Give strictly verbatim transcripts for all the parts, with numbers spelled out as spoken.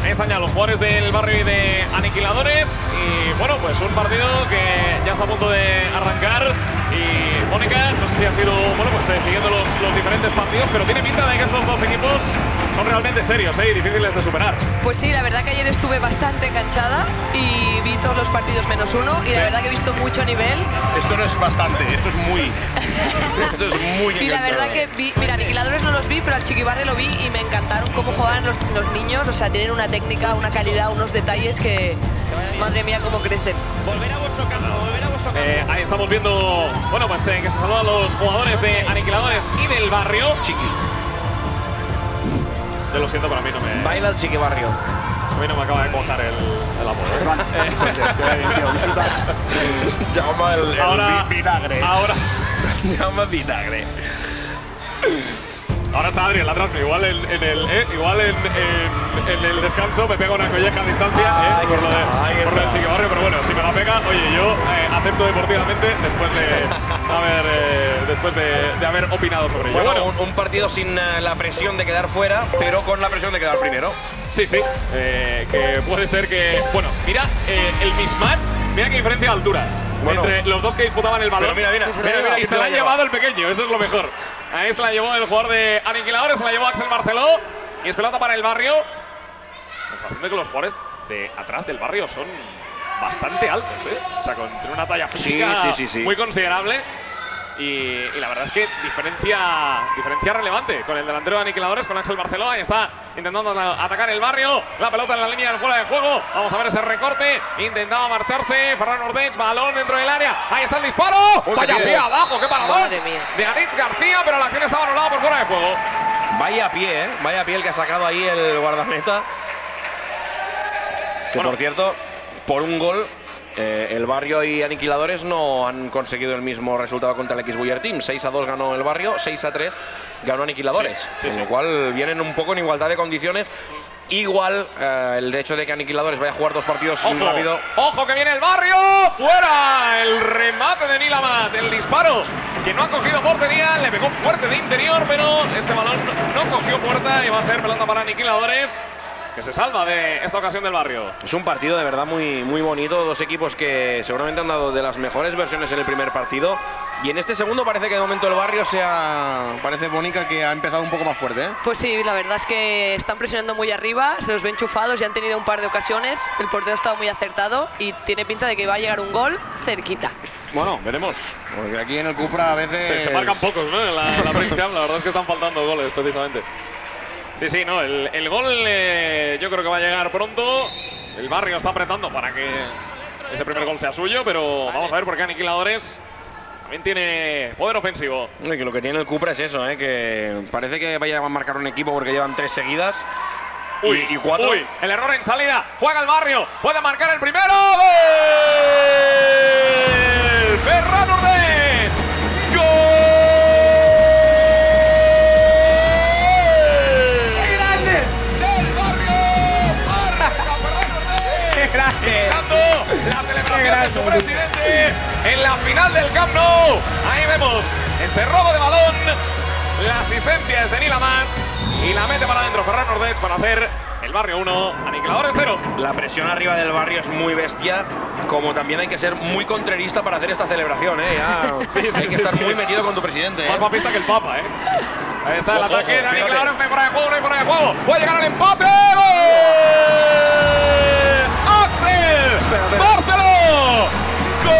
Ahí están ya los jugadores del Barrio y de Aniquiladores. Y bueno, pues un partido que ya está a punto de arrancar. Y Mónica, no sé si ha sido, bueno, pues eh, siguiendo los, los diferentes partidos, pero tiene pinta de que estos dos equipos son realmente serios, ¿eh? Y difíciles de superar. Pues sí, la verdad que ayer estuve bastante enganchada y vi todos los partidos menos uno. Y sí, la verdad que he visto mucho nivel. Esto no es bastante, esto es muy. Esto es muy Y la verdad que vi, mira, Aniquiladores no los vi, pero al Chiquibarri lo vi y me encantaron cómo juegan los, los niños. O sea, tienen una técnica, una calidad, unos detalles que, madre mía, cómo crecen. Volver a vuestro campo, volver a vuestro campo. Eh, ahí estamos viendo, bueno, pues eh, que se saludan los jugadores de Aniquiladores y del Barrio. Chiqui. Yo lo siento, pero a mí no me… Baila el Chiquibarrio. A mí no me acaba de cuajar el, el amor. Llama el, el ahora, vinagre. Ahora… Llama vinagre. Ahora está Adrián atrás, igual en, en el eh, igual en, en, en el descanso me pega una colleja a distancia ah, eh, por lo, de, por lo del Chiquibarrio, pero bueno, si me la pega, oye, yo eh, acepto deportivamente después de haber eh, después de, de haber opinado sobre ello. Bueno, bueno un, un partido sin uh, la presión de quedar fuera, pero con la presión de quedar primero. Sí, sí, eh, que puede ser que… Bueno, mira eh, el mismatch, mira qué diferencia de altura. Bueno, entre los dos que disputaban el balón. Pero mira, mira, mira, mira, y se la ha llevado el pequeño, eso es lo mejor. Ahí se la llevó el jugador de Aniquiladores, se la llevó Axel Barceló. Y es pelota para el Barrio. Sensación de que los jugadores de atrás del Barrio son bastante altos, ¿eh? O sea, con tiene una talla física sí, sí, sí, sí. muy considerable. Y, y la verdad es que diferencia, diferencia relevante con el delantero de Aniquiladores, con Axel Barceló. Ahí está intentando atacar el Barrio. La pelota en la línea del fuera de juego. Vamos a ver ese recorte. Intentaba marcharse Ferran Ordech, balón dentro del área. Ahí está el disparo. Uy, vaya pie abajo, qué paradón de Aritz García, pero la acción estaba anulada por fuera de juego. Vaya pie, ¿eh? Vaya pie el que ha sacado ahí el guardameta. Que bueno, por cierto, por un gol… Eh, el Barrio y Aniquiladores no han conseguido el mismo resultado contra el X-Buller Team. seis a dos ganó el Barrio, seis a tres ganó Aniquiladores. Sí, sí, con sí. lo cual vienen un poco en igualdad de condiciones. Igual eh, el hecho de que Aniquiladores vaya a jugar dos partidos ojo, rápido. ¡Ojo que viene el Barrio! ¡Fuera! El remate de Nilamat, el disparo que no ha cogido portería, le pegó fuerte de interior, pero ese balón no cogió puerta y va a ser pelota para Aniquiladores, que se salva de esta ocasión del Barrio. Es un partido de verdad muy, muy bonito. Dos equipos que seguramente han dado de las mejores versiones en el primer partido. Y en este segundo parece que de momento el Barrio sea… Parece Mónica que ha empezado un poco más fuerte, ¿eh? Pues sí, la verdad es que están presionando muy arriba, se los ven enchufados, ya han tenido un par de ocasiones. El portero ha estado muy acertado y tiene pinta de que va a llegar un gol cerquita. Bueno, veremos. Porque aquí en el Cupra a veces… Se, se marcan pocos, ¿no? En la, la Princeton, la verdad es que están faltando goles, precisamente. Sí, sí, no, el, el gol eh, yo creo que va a llegar pronto. El Barrio está apretando para que ese primer gol sea suyo, pero vamos a ver porque Aniquiladores también tiene poder ofensivo. Y que lo que tiene el Cupra es eso, ¿eh? Que parece que vaya a marcar un equipo porque llevan tres seguidas. Uy, y, y cuatro. Uy, el error en salida. Juega el Barrio, puede marcar el primero. ¡Gol! Ferran Ordech. ¡Gol! La celebración de su presidente en la final del Camp Nou. Ahí vemos ese robo de balón. La asistencia es de Nilamat y la mete para adentro Ferran Ordech para hacer el Barrio uno, Aniquiladores cero. La presión arriba del Barrio es muy bestia, como también hay que ser muy contrerista para hacer esta celebración, ¿eh? Ya sí, sí, hay que sí, estar sí. muy metido con tu presidente. Más ¿eh? papista que el Papa, ¿eh? Ahí está el ojo, ataque ojo, de Aniquiladores, no hay fuera de juego, no hay fuera de juego. Puede llegar al empate. ¡Gol! ¡Axel Barceló! ¡Gol!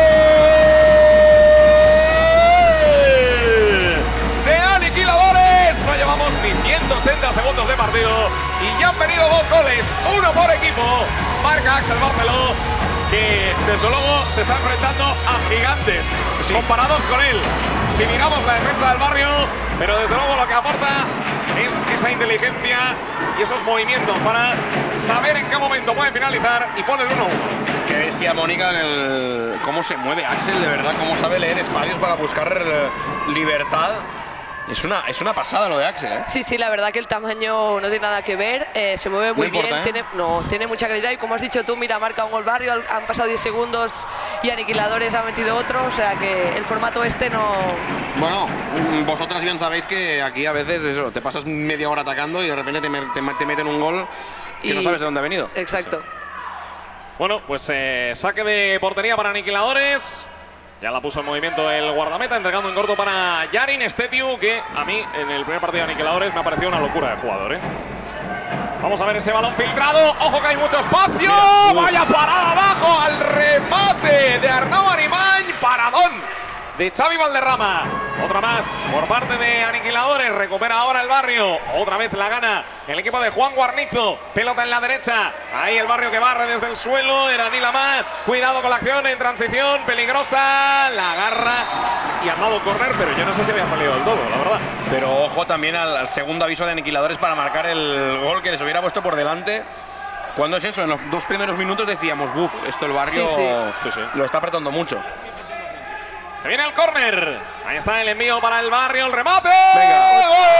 De Aniquiladores. No llevamos ni ciento ochenta segundos de partido y ya han venido dos goles, uno por equipo. Marca Axel Barceló, que desde luego se está enfrentando a gigantes sí. comparados con él. Si miramos la defensa del Barrio, pero desde luego lo que aporta es esa inteligencia y esos movimientos para saber en qué momento puede finalizar y poner uno uno. Que decía Mónica el, cómo se mueve Axel, de verdad, cómo sabe leer espacios para buscar libertad. Es una, es una pasada lo de Axel, ¿eh? Sí, sí, la verdad que el tamaño no tiene nada que ver, eh, se mueve muy no importa, bien, ¿eh? tiene, no, tiene mucha calidad y como has dicho tú, mira, marca un gol Barrio, han pasado diez segundos y Aniquiladores ha metido otro, o sea que el formato este no… Bueno, vosotras bien sabéis que aquí a veces eso, te pasas media hora atacando y de repente te, te, te meten un gol Que y... no sabes de dónde ha venido. Exacto. Sí. Bueno, pues eh, saque de portería para Aniquiladores. Ya la puso en movimiento el guardameta, entregando en corto para Yarin Estetiu, que a mí en el primer partido de Aniquiladores me ha parecido una locura de jugador, ¿eh? Vamos a ver ese balón filtrado. ¡Ojo que hay mucho espacio! Mira, ¡vaya parada abajo al remate de Arnau Arimany! ¡Paradón de Xavi Valderrama! Otra más por parte de Aniquiladores. Recupera ahora el Barrio. Otra vez la gana el equipo de Juan Guarnizo. Pelota en la derecha. Ahí el Barrio que barre desde el suelo. Era Nil Amat. Cuidado con la acción en transición. Peligrosa. La agarra y ha dado córner, pero yo no sé si había salido del todo, la verdad. Pero ojo también al, al segundo aviso de Aniquiladores para marcar el gol que les hubiera puesto por delante. Cuando es eso, en los dos primeros minutos decíamos, buf, esto el Barrio sí, sí. Sí, sí. lo está apretando mucho. Se viene el córner. Ahí está el envío para el Barrio, el remate. Venga. ¡Gol!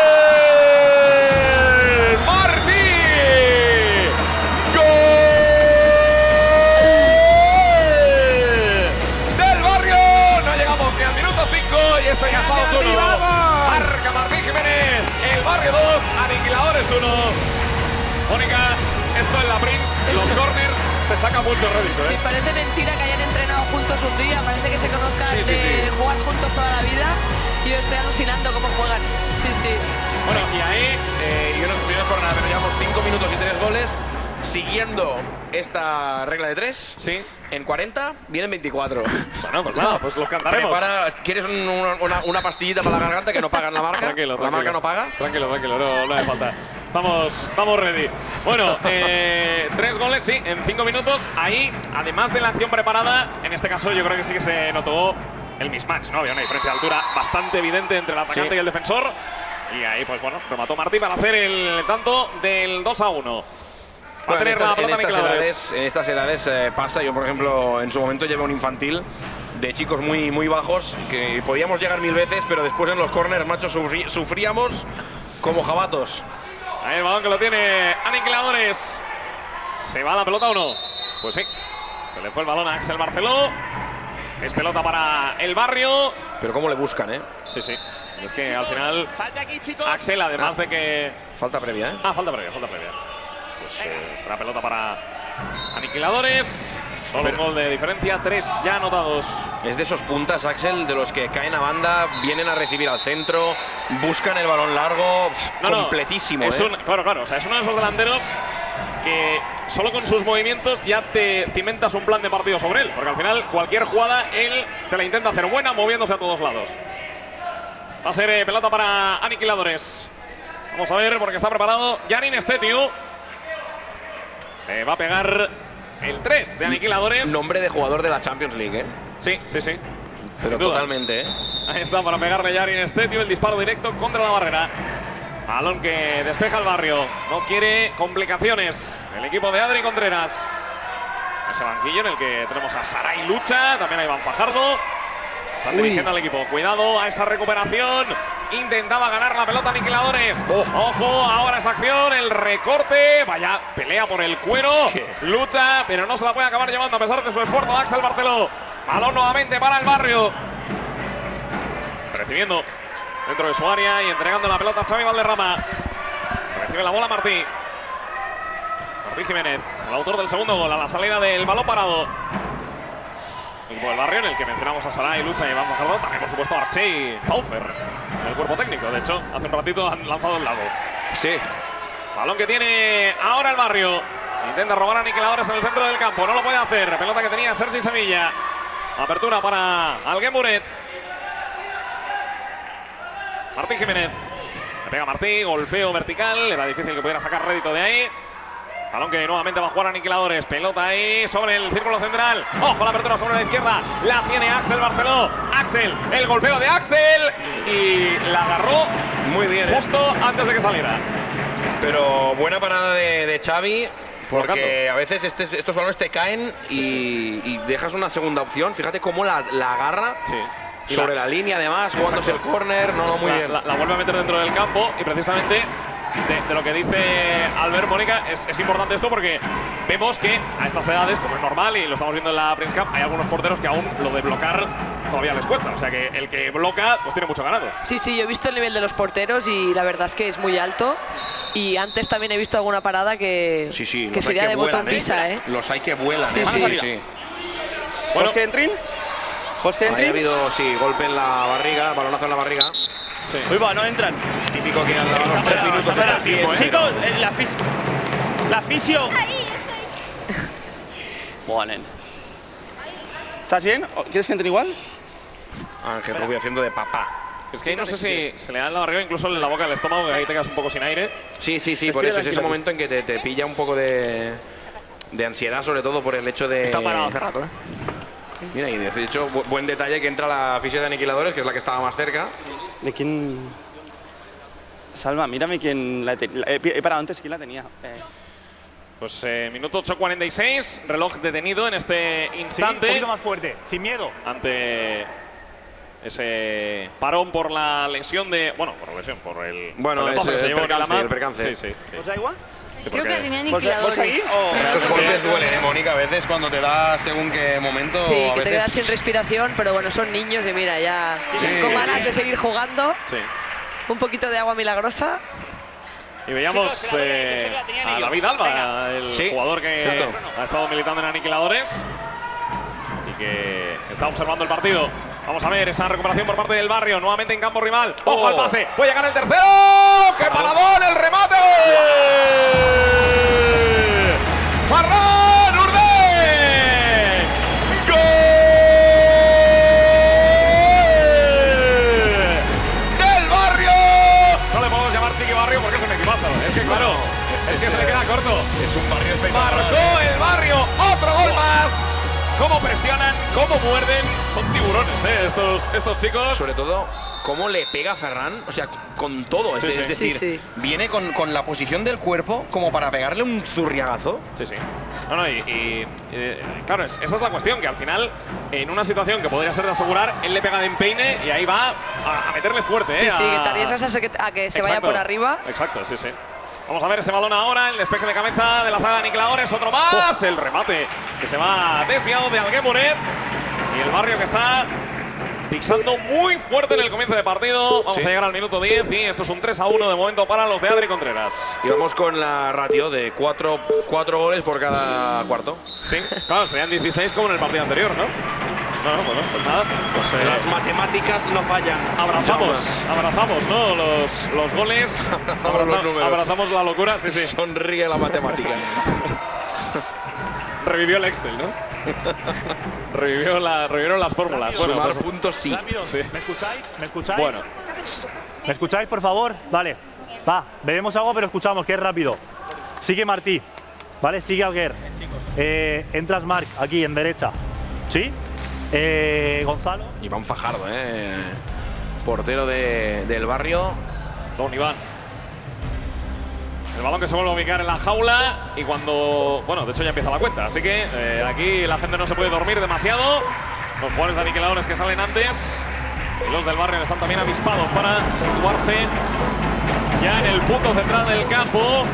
¡Martí! ¡Gol! ¡Del Barrio! No llegamos ni al minuto cinco y esto ya está dos uno. Marca Martín Jiménez. El Barrio dos, Aniquiladores uno. Mónica, esto en la Prince, los corners se saca mucho rédito, ¿eh? Sí, parece mentira que hayan entrenado juntos un día, parece que se conozcan sí, sí, de sí. jugar juntos toda la vida. Y yo estoy alucinando cómo juegan. Sí, sí. Bueno, y ahí, eh, y en las primeras jornadas, pero llevamos cinco minutos y tres goles. Siguiendo esta regla de tres, sí. en cuarenta vienen veinticuatro. Bueno, pues nada, pues lo cantaremos. Prepara, ¿quieres un, una, una pastillita para la garganta que no pagan la marca? Tranquilo, ¿La tranquilo. marca no paga? Tranquilo, tranquilo, no, no hace falta. Estamos, estamos ready. Bueno, eh, tres goles, sí, en cinco minutos. Ahí, además de la acción preparada, en este caso yo creo que sí que se notó el mismatch, ¿no? Había una diferencia de altura bastante evidente entre el atacante sí. y el defensor. Y ahí, pues bueno, remató Martí para hacer el tanto del dos a uno. Va Bueno, a tener en, estas, la pelota en, estas Aniquiladores. edades, en estas edades eh, pasa. Yo, por ejemplo, en su momento llevé un infantil de chicos muy, muy bajos que podíamos llegar mil veces, pero después en los corners, macho, sufrí, sufríamos como jabatos. Ahí el balón que lo tiene Aniquiladores. ¿Se va la pelota o no? Pues sí. Se le fue el balón a Axel Barceló. Es pelota para el Barrio. Pero cómo le buscan, ¿eh? Sí, sí. Es que al final Axel, además ah, de que… Falta previa, ¿eh? Ah, falta previa, falta previa. Pues eh, será pelota para Aniquiladores. Solo Pero, un gol de diferencia, tres ya anotados. Es de esos puntas, Axel, de los que caen a banda, vienen a recibir al centro, buscan el balón largo, pff, no, completísimo. No, es ¿eh? un, claro, claro. O sea, es uno de esos delanteros que solo con sus movimientos ya te cimentas un plan de partido sobre él. Porque al final, cualquier jugada, él te la intenta hacer buena moviéndose a todos lados. Va a ser eh, pelota para Aniquiladores. Vamos a ver porque está preparado Yarin Estetiu. Le va a pegar el tres de Aniquiladores. Nombre de jugador de la Champions League, ¿eh? Sí, sí, sí. Pero totalmente, ¿eh? Ahí está para pegarle Yarin Estetiu, el disparo directo contra la barrera. Balón que despeja el Barrio. No quiere complicaciones el equipo de Adri Contreras. Ese banquillo en el que tenemos a Saray Lucha, también a Iván Fajardo. Están Uy. dirigiendo al equipo. Cuidado a esa recuperación. Intentaba ganar la pelota Aniquiladores. Oh. Ojo, ahora esa acción, el recorte. Vaya, pelea por el cuero. Lucha, pero no se la puede acabar llevando a pesar de su esfuerzo Axel Barceló. Balón nuevamente para el Barrio. Recibiendo dentro de su área y entregando la pelota a Xavi Valderrama. Recibe la bola Martí. Martí Jiménez, el autor del segundo gol a la salida del balón parado. El equipo del Barrio, en el que mencionamos a Saray, Lucha y Iván Fajardo. También, por supuesto, Arche y Paufer, el cuerpo técnico. De hecho, hace un ratito han lanzado el lado. Sí. Balón que tiene ahora el Barrio. Intenta robar a Aniquiladores en el centro del campo. No lo puede hacer. Pelota que tenía Sergi Sevilla. Apertura para Alguén Muret. Martí Jiménez. Le pega Martí. Golpeo vertical. Era difícil que pudiera sacar rédito de ahí. Balón que nuevamente va a jugar Aniquiladores. Pelota ahí sobre el círculo central. Ojo, la apertura sobre la izquierda. La tiene Axel Barceló. Axel, el golpeo de Axel. Y la agarró muy bien, justo eh. antes de que saliera. Pero buena parada de, de Xavi. Porque a veces este, estos balones te caen y, sí, sí. y dejas una segunda opción. Fíjate cómo la, la agarra. Sí. Sobre la, la línea, además, jugándose el córner. No, no, muy la, bien. La, la vuelve a meter dentro del campo y precisamente de, de lo que dice Albert Mónica es, es importante esto porque vemos que a estas edades, como es normal y lo estamos viendo en la Prince Cup, hay algunos porteros que aún lo de bloquear todavía les cuesta. O sea que el que bloca pues tiene mucho ganado. Sí, sí, yo he visto el nivel de los porteros y la verdad es que es muy alto. Y antes también he visto alguna parada que, Sí, sí, que los hay sería que de botón vuelan, pisa, ¿eh? Los hay que vuelan, Sí, ¿eh? sí. sí, sí. Bueno, ¿Vols que entrin? ¿Vols que Ahí ha entrin? habido, sí, golpe en la barriga, balonazo en la barriga. Sí. Uy, va, no entran. Típico que han dado los tres minutos de Espera, tiempo, ¿eh? chicos, eh, la fisio. La fisio. Buah, nen. ¿Estás bien? ¿O ¿Quieres que entre igual? Ángel Rubio haciendo de papá. Es que ahí no sé si se le da en la barriga, incluso en la boca del estómago, que ahí te quedas un poco sin aire. Sí, sí, sí, por eso es ese momento en que te, te pilla un poco de, de ansiedad, sobre todo por el hecho de… Está parado hace rato, ¿eh? Mira, y de hecho, bu buen detalle que entra la fisio de aniquiladores, que es la que estaba más cerca. ¿De quién? Salva, mírame quién la tenía. He parado antes, ¿quién la tenía? Eh. Pues eh, minuto ocho cuarenta y seis, reloj detenido en este instante. Sí, un poquito más fuerte, sin miedo. Ante ese parón por la lesión de… Bueno, por la lesión, por el… Bueno, por el, es que se el llevó percance, Kalamat. el percance. Sí, sí, sí. ¿Os da igual? Sí, Creo que la porque- tenía ¿Vos, vos seguís? aniquiladores. O… Esos golpes duelen, ¿eh, Mónica? A veces cuando te da según qué momento… Sí, a que te veces… quedas sin respiración, pero bueno, son niños y mira, ya Sí. con ganas de seguir jugando. Sí. Un poquito de agua milagrosa. Y veíamos Chicos, que la- eh, que la tenían a ellos. David Alba, Venga. el Sí, jugador que cierto. ha estado militando en Aniquiladores y que está observando el partido. Vamos a ver esa recuperación por parte del Barrio, nuevamente en campo rival. ¡Ojo Oh. al pase! ¡Puede llegar el tercero! ¡Qué paradón! ¡El remate! ¡Ferran Urdech! ¡Gol! ¡Del Barrio! No le podemos llamar Chiqui Barrio porque es un equipazo. Es que claro, es que se le queda corto. Es un barrio espectacular. Marcó el Barrio, otro gol más. Cómo presionan, cómo muerden. Son tiburones, ¿eh? Estos, estos chicos. Sobre todo, cómo le pega a Ferran, o sea, con todo. Sí, es, sí. es decir, Sí, sí. viene con, con la posición del cuerpo como para pegarle un zurriagazo. Sí, sí. No, no, y, y, eh, claro, es- esa es la cuestión, que al final, en una situación que podría ser de asegurar, él le pega de empeine y ahí va a, a meterle fuerte, ¿eh? Sí, sí, que a- te arriesgas a que, a que se vaya Exacto. por arriba. Exacto, sí, sí. Vamos a ver ese balón ahora, el despeje de cabeza de la zaga de Aniquiladores, otro más, el remate que se va desviado de Alguemuret y el Barrio que está pisando muy fuerte en el comienzo de partido. Vamos Sí. a llegar al minuto diez y esto es un tres a uno de momento para los de Adri Contreras. Y vamos con la ratio de cuatro, cuatro goles por cada cuarto. Sí, claro, serían dieciséis como en el partido anterior, ¿no? No, no, bueno, pues nada, pues eh, Las matemáticas no fallan. abrazamos, abrazamos, ¿no? Los, los goles, Abrazamos los números. abrazamos la locura, sí, sí. Sonríe la matemática. Revivió el Excel, ¿no? Revivió la, revivieron las fórmulas. Bueno, Sumar pues- puntos sí. Rápido, Sí. ¿me escucháis? ¿Me escucháis? bueno, ¿Me escucháis, por favor? Vale. Va, bebemos agua, pero escuchamos, que es rápido. Sigue Martí. Vale, sigue Alguer. Eh, entras Marc, aquí, en derecha. ¿Sí? Eh, Gonzalo. Iván Fajardo, ¿eh? Portero de, del Barrio. don Iván. El balón que se vuelve a ubicar en la jaula y cuando… Bueno, de hecho ya empieza la cuenta, así que eh, aquí la gente no se puede dormir demasiado. Los jugadores de Aniquiladores que salen antes y los del Barrio que están también avispados para situarse ya en el punto central del campo.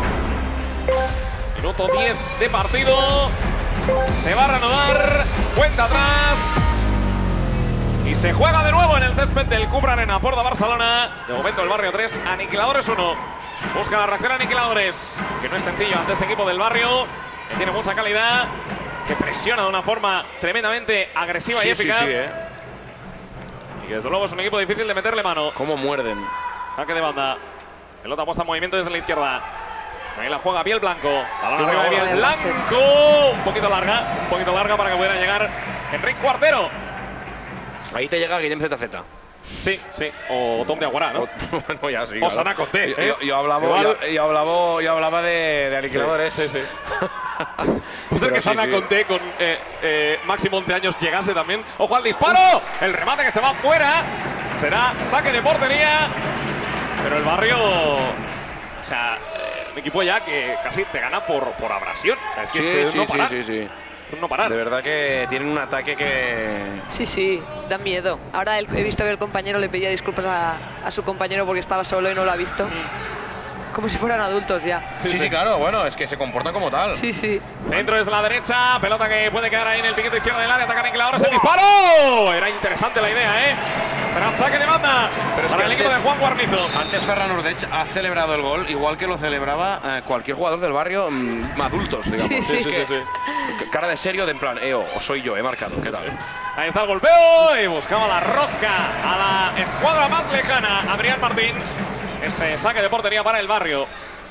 Minuto diez de partido. Se va a reanudar. Cuenta atrás. Y se juega de nuevo en el césped del Cupra Arena, Porta Barcelona. De momento el Barrio tres, Aniquiladores uno. Busca la reacción Aniquiladores, que no es sencillo ante este equipo del Barrio, que tiene mucha calidad, que presiona de una forma tremendamente agresiva y Sí, sí, eficaz. sí, ¿eh? Y que desde luego es un equipo difícil de meterle mano. Cómo muerden. Saque de banda. Pelota puesta en movimiento desde la izquierda. Ahí la juega Biel Blanco. Balón Qué arriba de bueno, Biel vaya Blanco. Un poquito larga, un poquito larga para que pudiera llegar Enric Cuartero. Ahí te llega Guillem Z Z. Sí, sí. O Tom de Aguará, ¿no? Bueno, ya sí. O Sana Conté, Yo, ¿eh? yo- yo hablaba, Igual- yo, yo hablaba, yo hablaba de, de aniquiladores. Sí, sí, sí. Puede ser Pero que sí, Sana sí. Conté con eh, eh, máximo once años llegase también. ¡Ojo al disparo! El remate que se va fuera. Será saque de portería. Pero el Barrio… O sea, eh, un equipo ya que casi te gana por, por abrasión. O sea, es que Sí, es sí, no sí, parar. sí, sí. Es un no parar. De verdad que tienen un ataque que… Sí, sí, da miedo. Ahora el- he visto que el compañero le pedía disculpas a, a su compañero porque estaba solo y no lo ha visto. Como si fueran adultos ya. Sí, sí, claro, bueno, es que se comporta como tal. Sí, sí. Centro desde la derecha, pelota que puede quedar ahí en el piquete izquierdo del área, ataca Aniquiladores, el disparo. Era interesante la idea, ¿eh? Será saque de banda Pero es para que el equipo de antes- Juan Guarnizo. Antes Ferran Urdech ha celebrado el gol igual que lo celebraba eh, cualquier jugador del barrio, mm, adultos, digamos. Sí, sí. Es Sí, que- sí, sí. Cara de serio, de en plan, eh, oh, o soy yo, he marcado, ¿qué tal? Ahí está el golpeo y buscaba la rosca a la escuadra más lejana. Adrián Martín. Ese saque de portería para el barrio.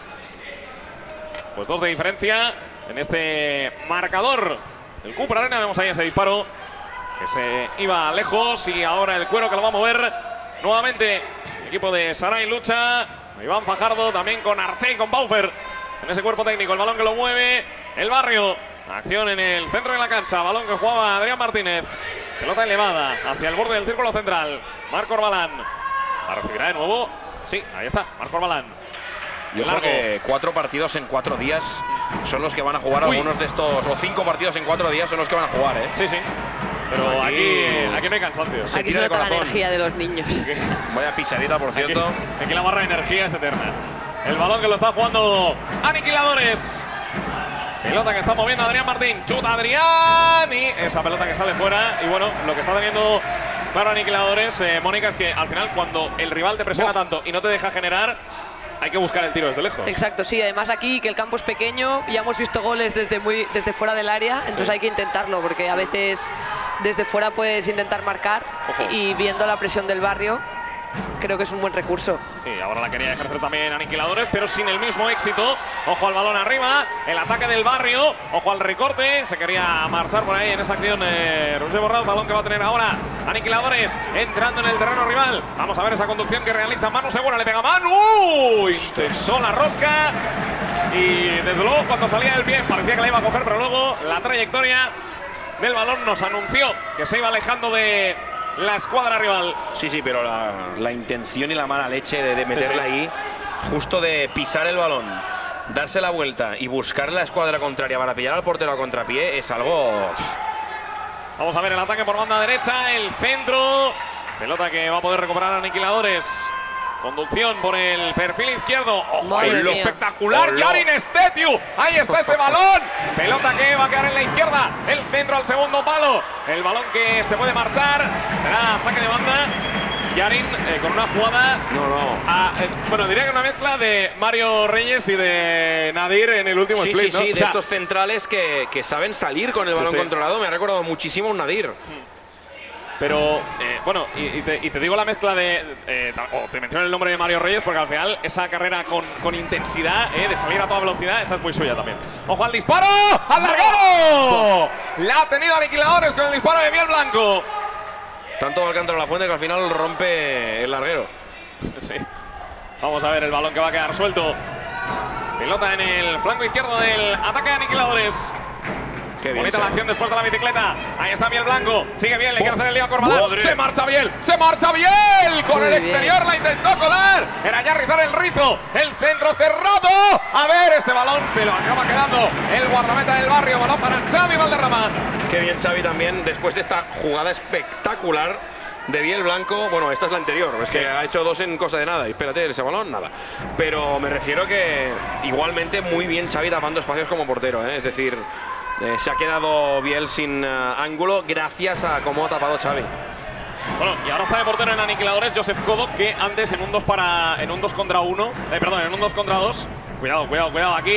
Pues dos de diferencia en este marcador. El Cooper Arena, vemos ahí ese disparo que se iba lejos y ahora el cuero que lo va a mover nuevamente. El equipo de Saray lucha. Iván Fajardo también con Arche y con Baufer en ese cuerpo técnico. El balón que lo mueve el barrio. Acción en el centro de la cancha. Balón que jugaba Adrián Martínez. Pelota elevada hacia el borde del círculo central. Marco Orbalán. La recibirá de nuevo. Sí, ahí está, Marco Orbalán. Yo creo Largo. que cuatro partidos en cuatro días son los que van a jugar Uy. algunos de estos, o cinco partidos en cuatro días son los que van a jugar, ¿eh? Sí, sí. Pero Aquí- aquí, aquí no hay cansancio. Se Aquí tira se de nota la corazón. energía de los niños. Vaya pisadita, por Aquí, cierto. aquí la barra de energía es eterna. El balón que lo está jugando Aniquiladores. Pelota que está moviendo Adrián Martín. Chuta Adrián. Y esa pelota que sale fuera. Y bueno, lo que está teniendo claro Aniquiladores, eh, Mónica, es que al final cuando el rival te presiona Uf. tanto y no te deja generar, hay que buscar el tiro desde lejos. Exacto, sí. Además aquí que el campo es pequeño, ya hemos visto goles desde muy desde fuera del área, entonces Sí. hay que intentarlo porque a veces desde fuera puedes intentar marcar Ojo. y viendo la presión del barrio creo que es un buen recurso. Sí, ahora la quería ejercer también Aniquiladores, pero sin el mismo éxito. Ojo al balón arriba, el ataque del barrio, ojo al recorte, se quería marchar por ahí en esa acción eh, Roger Borral, balón que va a tener ahora Aniquiladores entrando en el terreno rival. Vamos a ver esa conducción que realiza Manu Segura, le pega Manu, intentó la rosca y desde luego cuando salía del pie parecía que la iba a coger, pero luego la trayectoria del balón nos anunció que se iba alejando de la escuadra rival. Sí, sí, pero la, la intención y la mala leche de, de meterla sí. ahí, justo de pisar el balón, darse la vuelta y buscar la escuadra contraria para pillar al portero a contrapié, es algo... Vamos a ver el ataque por banda derecha, el centro. Pelota que va a poder recuperar Aniquiladores. Conducción por el perfil izquierdo. Ojo, Madre ahí lo mía. espectacular. Hola. Yarin Estetiu. Ahí está ese balón. Pelota que va a quedar en la izquierda. El centro al segundo palo. El balón que se puede marchar. Será saque de banda. Yarin eh, con una jugada. No, no. a- eh, bueno, diría que una mezcla de Mario Reyes y de Nadir en el último Sí, split, sí, ¿no? sí, O de sea, estos centrales que, que saben salir con el Sí, balón sí. controlado. Me ha recordado muchísimo un Nadir. Pero, eh, bueno, y, y, te, y te digo la mezcla de... Eh, ta- o te menciono el nombre de Mario Reyes porque al final esa carrera con, con intensidad, eh, de salir a toda velocidad, esa es muy suya también. ¡Ojo al disparo! ¡Al largado! La ha tenido Aniquiladores con el disparo de Miel Blanco. Tanto va el cántaro a la fuente que al final rompe el larguero. Sí. Vamos a ver el balón que va a quedar suelto. Pelota en el flanco izquierdo del ataque de Aniquiladores. Qué bien, Bonita la Xavi. acción después de la bicicleta. Ahí está Biel Blanco. Sigue bien, le quiere hacer el lío a Corbalán. Madre. Se marcha Biel, se marcha Biel. Con Muy el bien. exterior la intentó colar. Era ya rizar el rizo. El centro cerrado. A ver, ese balón se lo acaba quedando el guardameta del barrio. Balón para Xavi Valderrama. Qué bien Xavi también, después de esta jugada espectacular de Biel Blanco. Bueno, esta es la anterior, es que ha hecho dos en cosa de nada. Y espérate, ese balón, nada. Pero me refiero que igualmente muy bien Xavi tapando espacios como portero, ¿eh? Es decir, eh, se ha quedado Biel sin eh, ángulo gracias a cómo ha tapado Xavi. Bueno, y ahora está de portero en Aniquiladores Joseph Codo, que antes en un dos para en un dos contra uno, eh, perdón, en un dos contra dos. Cuidado, cuidado, cuidado aquí.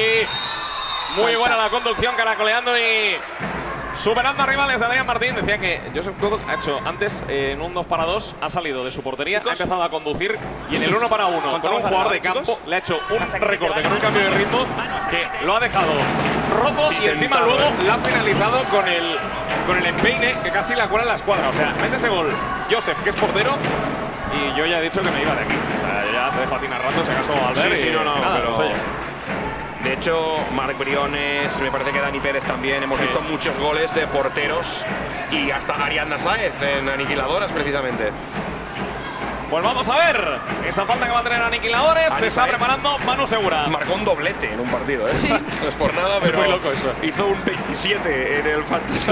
Muy buena la conducción, caracoleando y superando a rivales de Adrián Martín. Decía que Joseph Codo ha hecho antes eh, en un dos para dos, ha salido de su portería, Chicos. ha empezado a conducir y en el uno para uno con un ¿Contamos jugador de al lado, campo chicos? le ha hecho un Hasta que recorte te con un vaya. cambio de ritmo que lo ha dejado roto Sí, y encima sentado, luego ¿eh? la ha finalizado con el, con el empeine que casi la cuela en la escuadra. O sea, mete ese gol Joseph, que es portero, y yo ya he dicho que me iba de aquí. O sea, ya te dejo a ti narrando, si acaso Albert. Sí, sí, y no, no, nada, pero- pues, oye. De hecho, Marc Briones, me parece que Dani Pérez también. Hemos Sí. visto muchos goles de porteros y hasta Ariadna Sáez en Aniquiladoras, precisamente. Pues vamos a ver esa falta que va a tener Aniquiladores. Ani Se está Saez. preparando Manu Segura. Marcó un doblete en un partido, ¿eh? Sí. No es por nada, pero muy loco eso. hizo un veintisiete en el fantasy.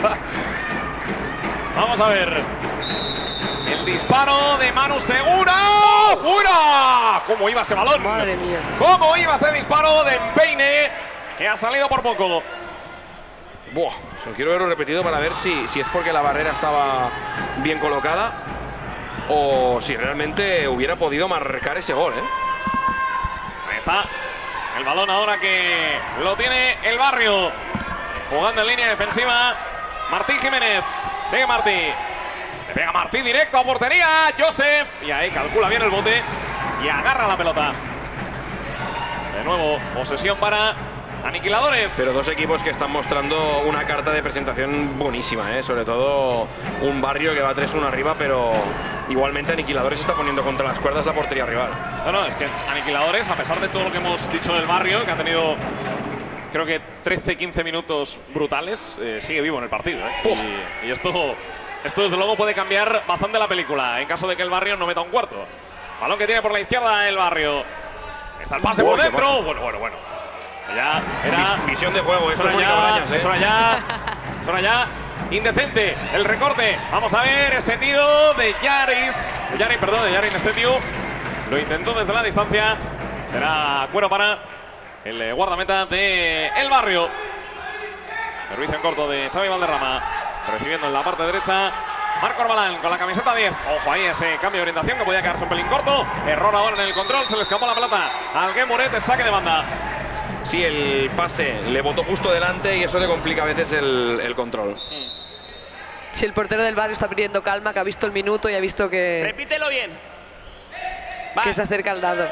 Vamos a ver. El disparo de Manu Segura. ¡Fuera! ¿Cómo iba ese balón? Madre mía. ¿Cómo iba ese disparo de empeine que ha salido por poco? Buah, se lo quiero verlo repetido para ver si, si es porque la barrera estaba bien colocada. o si realmente hubiera podido marcar ese gol, ¿eh? Ahí está. El balón ahora que lo tiene el Barrio. Jugando en línea defensiva. Martí Jiménez. Sigue Martí. Le pega Martí directo a portería. Joseph. Y ahí calcula bien el bote. Y agarra la pelota. De nuevo, posesión para Aniquiladores. Pero dos equipos que están mostrando una carta de presentación buenísima, ¿eh? Sobre todo un Barrio que va tres uno arriba, pero igualmente Aniquiladores está poniendo contra las cuerdas la portería rival. No, no, es que Aniquiladores, a pesar de todo lo que hemos dicho del Barrio, que ha tenido creo que trece quince minutos brutales, eh, sigue vivo en el partido, ¿eh? Y, y esto, esto desde luego puede cambiar bastante la película en caso de que el Barrio no meta un cuarto. Balón que tiene por la izquierda el Barrio. Está el pase Uy, por qué dentro. pase. Bueno, bueno, bueno. Ya era Visión de juego, esto es Suena Mónica ya, Brañas, ¿eh? suena ya, suena ya indecente el recorte. Vamos a ver ese tiro de Yaris, de Yarin, perdón, de Yarin Estetiu. Lo intentó desde la distancia. Será cuero para el eh, guardameta de El Barrio. Servicio en corto de Xavi Valderrama. Recibiendo en la parte derecha Marco Arbalán con la camiseta diez. Ojo ahí ese cambio de orientación que podía quedarse un pelín corto. Error ahora en el control, se le escapó la pelota al Guemuret, saque de banda. Sí, el pase le botó justo delante y eso le complica a veces el, el control. Si el portero del Barrio está pidiendo calma, que ha visto el minuto y ha visto que, Repítelo bien. que se acerca al dado.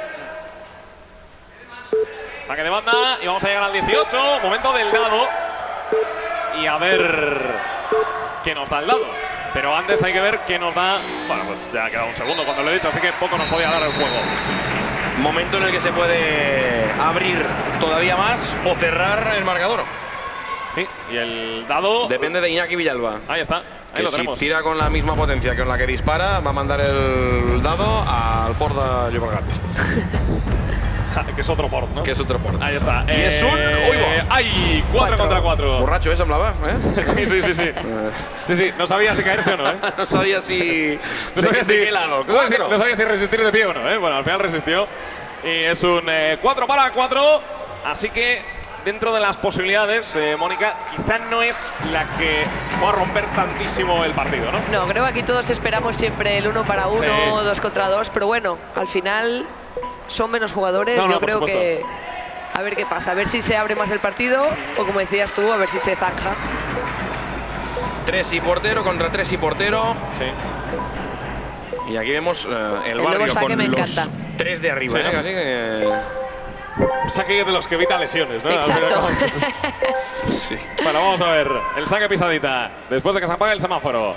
Saque de banda y vamos a llegar al dieciocho. Momento del dado. Y a ver qué nos da el dado. Pero antes hay que ver qué nos da. Bueno, pues ya ha quedado un segundo cuando lo he dicho, así que poco nos podía dar el juego. Momento en el que se puede abrir todavía más o cerrar el marcador. Sí, y el dado. Depende de Iñaki Villalba. Ahí está, ahí Que lo si tenemos. tira con la misma potencia que con la que dispara, va a mandar el dado al Port de Llobregat. Que es otro port, ¿no? Que es otro Port. Ahí está. Y es un- uy, va. ¡Ay! cuatro Cuatro. contra cuatro. Borracho, ¿eh? Semblaba, ¿eh? Sí, sí, sí, sí. Sí, sí, no sabía si caerse o no, ¿eh? No sabía si. No sabía, de si, qué lado. no, sabía si, Cuatro. no sabía si resistir de pie o no, ¿eh? Bueno, al final resistió. Y es un eh, cuatro para cuatro. Así que dentro de las posibilidades, eh, Mónica, quizá no es la que pueda romper tantísimo el partido, ¿no? No, creo que aquí todos esperamos siempre el uno para uno, Sí. dos contra dos, pero bueno, al final son menos jugadores. No, no, Yo por creo supuesto. que a ver qué pasa, a ver si se abre más el partido o, como decías tú, a ver si se zanja. Tres y portero contra tres y portero. Sí. Y aquí vemos eh, el, El nuevo Barrio saque con me los encanta. tres de arriba, Sí, ¿eh? ¿no? Así que. Saque de los que evita lesiones, ¿no? Exacto. Sí. Bueno, vamos a ver. El saque pisadita. Después de que se apague el semáforo.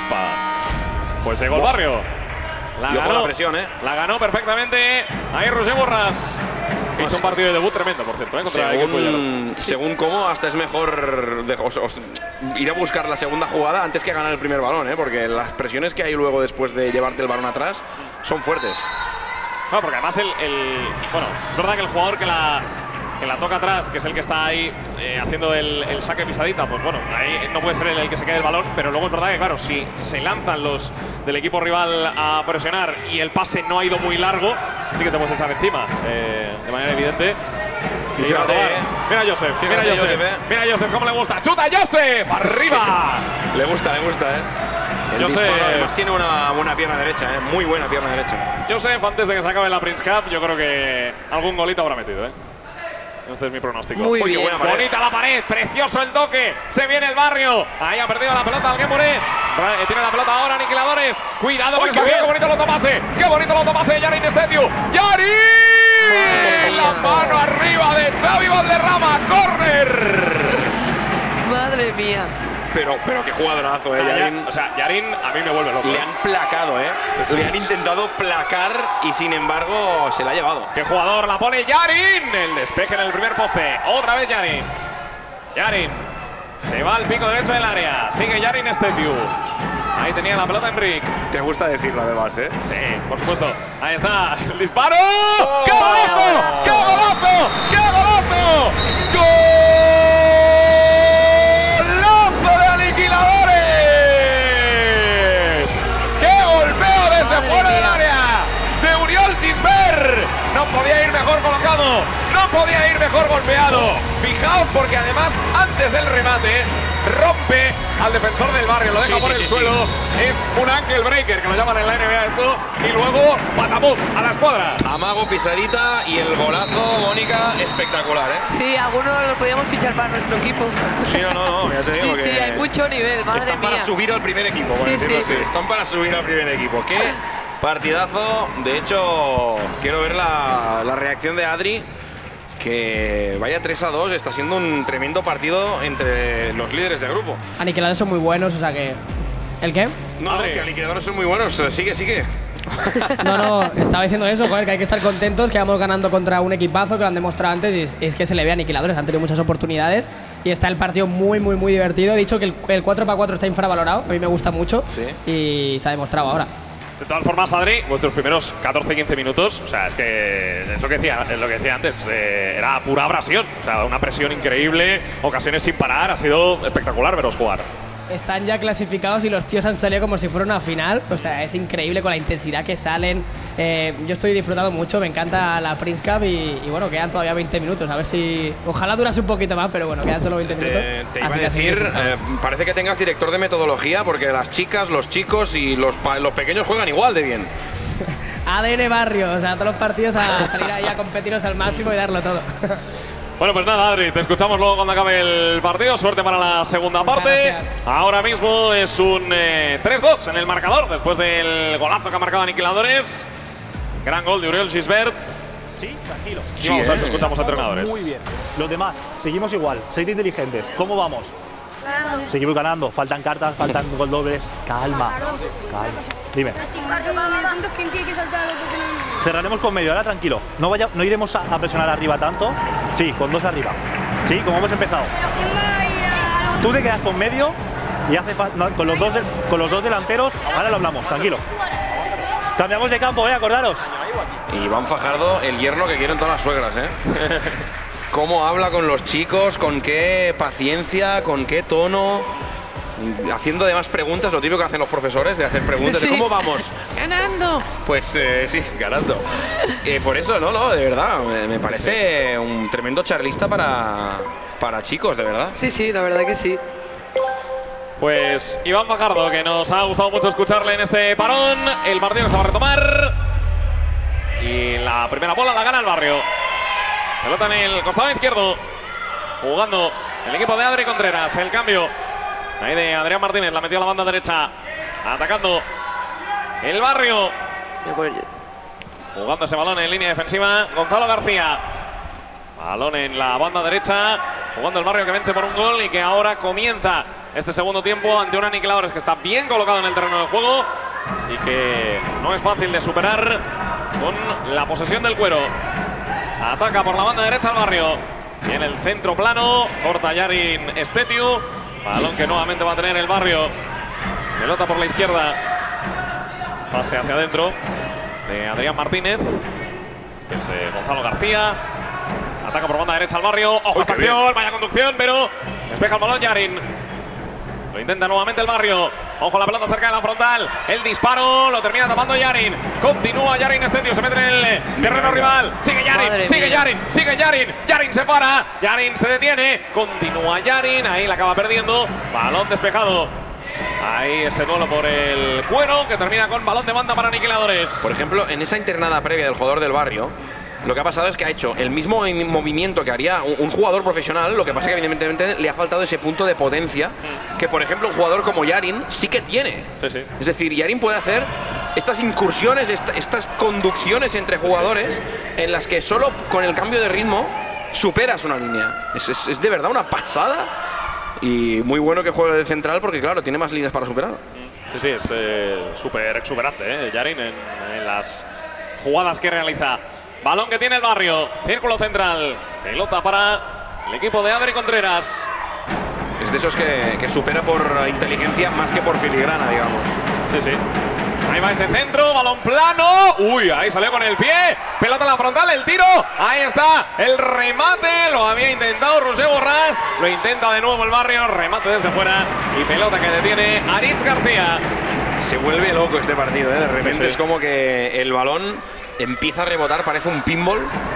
Epa. Pues llegó el Barrio. La Y ojo ganó. la presión, ¿eh? La ganó perfectamente. Ahí Roger Borras. Que hizo un partido de debut tremendo, por cierto, ¿eh? Contra el Equesbollero. Según, según cómo, hasta es mejor de- os- os- ir a buscar la segunda jugada antes que ganar el primer balón, ¿eh? Porque las presiones que hay luego después de llevarte el balón atrás son fuertes. No, porque además el, el- bueno, es verdad que el jugador que la, que la toca atrás, que es el que está ahí eh, haciendo el, el saque pisadita, pues bueno, ahí no puede ser el, el que se quede el balón, pero luego es verdad que claro, si se lanzan los del equipo rival a presionar y el pase no ha ido muy largo, sí que te puedes echar encima, eh, de manera evidente. Y Fíjate, va a tocar. eh. Mira a Joseph, mira a Fíjate, Joseph, Joseph, eh. mira a Joseph, cómo le gusta, chuta Joseph, arriba. Le gusta, le gusta, ¿eh? El Joseph. disparo, además tiene una buena pierna derecha, ¿eh? Muy buena pierna derecha. Joseph, antes de que se acabe la Prince Cup, yo creo que algún golito habrá metido, ¿eh? Este es mi pronóstico. Muy Uy, qué bien. buena pared. Bonita la pared, precioso el toque. Se viene el Barrio. Ahí ha perdido la pelota el Guemuret. Tiene la pelota ahora Aniquiladores. Cuidado con Uy, esa qué bien. bien. Qué bonito el autopase. Qué bonito el autopase de Yarin Estetiu. ¡Yarin! La mano arriba de Xavi Valderrama. ¡Córner! Madre mía. Pero, pero qué jugadorazo, ¿eh? Yarin. O sea, Yarin a mí me vuelve loco. Le han placado, ¿eh? sí. Le han intentado placar y sin embargo se la ha llevado. ¡Qué jugador! La pone Yarin. El despeje en el primer poste. Otra vez Yarin. Yarin. Se va al pico derecho del área. Sigue Yarin Estetiu. Ahí tenía la pelota Enric. Te gusta decirlo además, ¿eh? Sí, por supuesto. Ahí está el disparo. ¡Oh! ¡Qué golazo! ¡Qué golazo! ¡Qué golazo! ¡Golazo de Aniquiladores! ¡Qué golpeo desde Madre fuera del mía. área! De Uriol Gisbert. No podía ir mejor colocado. No podía ir mejor golpeado. Fijaos porque además antes del remate rompe al defensor del Barrio, lo deja sí, por sí, el sí, suelo. sí. Es un ankle breaker, que lo llaman en la N B A esto. Y luego patapum a la escuadra. Amago, pisadita y el golazo, Mónica, espectacular, ¿eh? Sí, algunos los podíamos fichar para nuestro equipo. Sí, no, no, no, ya te digo Sí, sí, que hay mucho nivel, madre están mía. para subir al primer equipo, Sí, bueno, sí. eso sí, están para subir al primer equipo. Qué partidazo. De hecho, quiero ver la, la reacción de Adri, que vaya tres a dos, está siendo un tremendo partido entre los líderes del grupo. Aniquiladores son muy buenos, o sea que… ¿El qué? No, no, que aniquiladores son muy buenos. Sigue, sigue. No, no, estaba diciendo eso, joder, que hay que estar contentos, que vamos ganando contra un equipazo que lo han demostrado antes y es, es que se le ve a Aniquiladores, han tenido muchas oportunidades y está el partido muy, muy, muy divertido. He dicho que el, el cuatro para cuatro está infravalorado, a mí me gusta mucho Sí. y se ha demostrado ahora. De todas formas, Adri, vuestros primeros catorce quince minutos, o sea, es que es lo que decía, es lo que decía antes, eh, era pura abrasión, o sea, una presión increíble, ocasiones sin parar, ha sido espectacular veros jugar. Están ya clasificados y los tíos han salido como si fuera una final. O sea, es increíble con la intensidad que salen. Eh, yo estoy disfrutando mucho, me encanta la Prince Cup y, y bueno, quedan todavía veinte minutos. A ver si… Ojalá durase un poquito más, pero bueno, quedan solo veinte minutos. Te, te iba así a que a seguir decir, disfrutando. eh, parece que tengas director de metodología porque las chicas, los chicos y los, pa- los pequeños juegan igual de bien. A D N Barrio, o sea, todos los partidos a salir ahí a competiros al máximo y darlo todo. Bueno, pues nada, Adri, te escuchamos luego cuando acabe el partido. Suerte para la segunda Muchas parte. gracias. Ahora mismo es un eh, tres dos en el marcador, después del golazo que ha marcado Aniquiladores. Gran gol de Uriel Gisbert. Sí, tranquilo. Y vamos a ver si eh. escuchamos a entrenadores. Muy bien. Los demás, seguimos igual, sed inteligentes. ¿Cómo vamos? Seguimos ganando, faltan cartas, faltan gol dobles. Calma, calma. Dime. ¿Quién tiene que saltar al otro que no? Cerraremos con medio, ahora tranquilo. No, vaya, no iremos a, a presionar arriba tanto. Sí, con dos arriba. Sí, como hemos empezado. ¿Pero quién va a ir a la Tú te quedas con medio y hace fa- no, con, los dos de- con los dos delanteros. Ahora lo hablamos, tranquilo. Cambiamos de campo, eh, acordaros. Y Iván Fajardo, el yerno que quieren todas las suegras, ¿eh? Cómo habla con los chicos, con qué paciencia, con qué tono. Haciendo además preguntas, lo típico que hacen los profesores, de hacer preguntas Sí. de cómo vamos. ¡Ganando! Pues eh, sí, ganando. Eh, por eso, no, no, de verdad, me, me parece un tremendo charlista para, para chicos, de verdad. Sí, sí, la verdad que sí. Pues Iván Fajardo, que nos ha gustado mucho escucharle en este parón. El partido que se va a retomar. Y la primera bola la gana el Barrio. Pelota en el costado izquierdo. Jugando el equipo de Adri Contreras. El cambio ahí de Adrián Martínez. La metió a la banda derecha. Atacando el Barrio. Jugando ese balón en línea defensiva. Gonzalo García. Balón en la banda derecha. Jugando el Barrio, que vence por un gol y que ahora comienza este segundo tiempo ante un Aniquiladores que está bien colocado en el terreno de juego y que no es fácil de superar con la posesión del cuero. Ataca por la banda derecha el Barrio. Y en el centro plano, corta Yarin Estetiu. Balón que nuevamente va a tener el Barrio. Pelota por la izquierda. Pase hacia adentro de Adrián Martínez. Este es eh, Gonzalo García. Ataca por banda derecha al Barrio. Ojo a esta acción, vaya conducción, pero despeja el balón Yarin. Lo intenta nuevamente el Barrio. Ojo a la pelota cerca de la frontal. El disparo lo termina tapando Yarin. Continúa Yarin Estetiu. Se mete en el terreno rival. Sigue Yarin, Madre sigue mía. Yarin, sigue Yarin. Yarin se para. Yarin se detiene. Continúa Yarin. Ahí la acaba perdiendo. Balón despejado. Ahí ese duelo por el cuero que termina con balón de banda para Aniquiladores. Por ejemplo, en esa internada previa del jugador del Barrio, lo que ha pasado es que ha hecho el mismo movimiento que haría un, un jugador profesional, lo que pasa es que evidentemente le ha faltado ese punto de potencia que, por ejemplo, un jugador como Yarin sí que tiene. Sí, sí. Es decir, Yarin puede hacer estas incursiones, esta- estas conducciones entre jugadores en las que solo con el cambio de ritmo superas una línea. Es, es- es de verdad una pasada y muy bueno que juegue de central porque, claro, tiene más líneas para superar. Sí, sí, es eh, súper exuberante, ¿eh? Yarin en, en las jugadas que realiza. Balón que tiene el Barrio. Círculo central. Pelota para el equipo de Adri Contreras. Es de esos que, que supera por inteligencia más que por filigrana, digamos. Sí, sí. Ahí va ese centro, balón plano. Uy, ahí salió con el pie. Pelota en la frontal, el tiro. Ahí está el remate. Lo había intentado Roger Borràs. Lo intenta de nuevo el Barrio. Remate desde fuera. Y pelota que detiene Aritz García. Se vuelve loco este partido, ¿eh? De repente Sí, sí. es como que el balón empieza a rebotar, parece un pinball,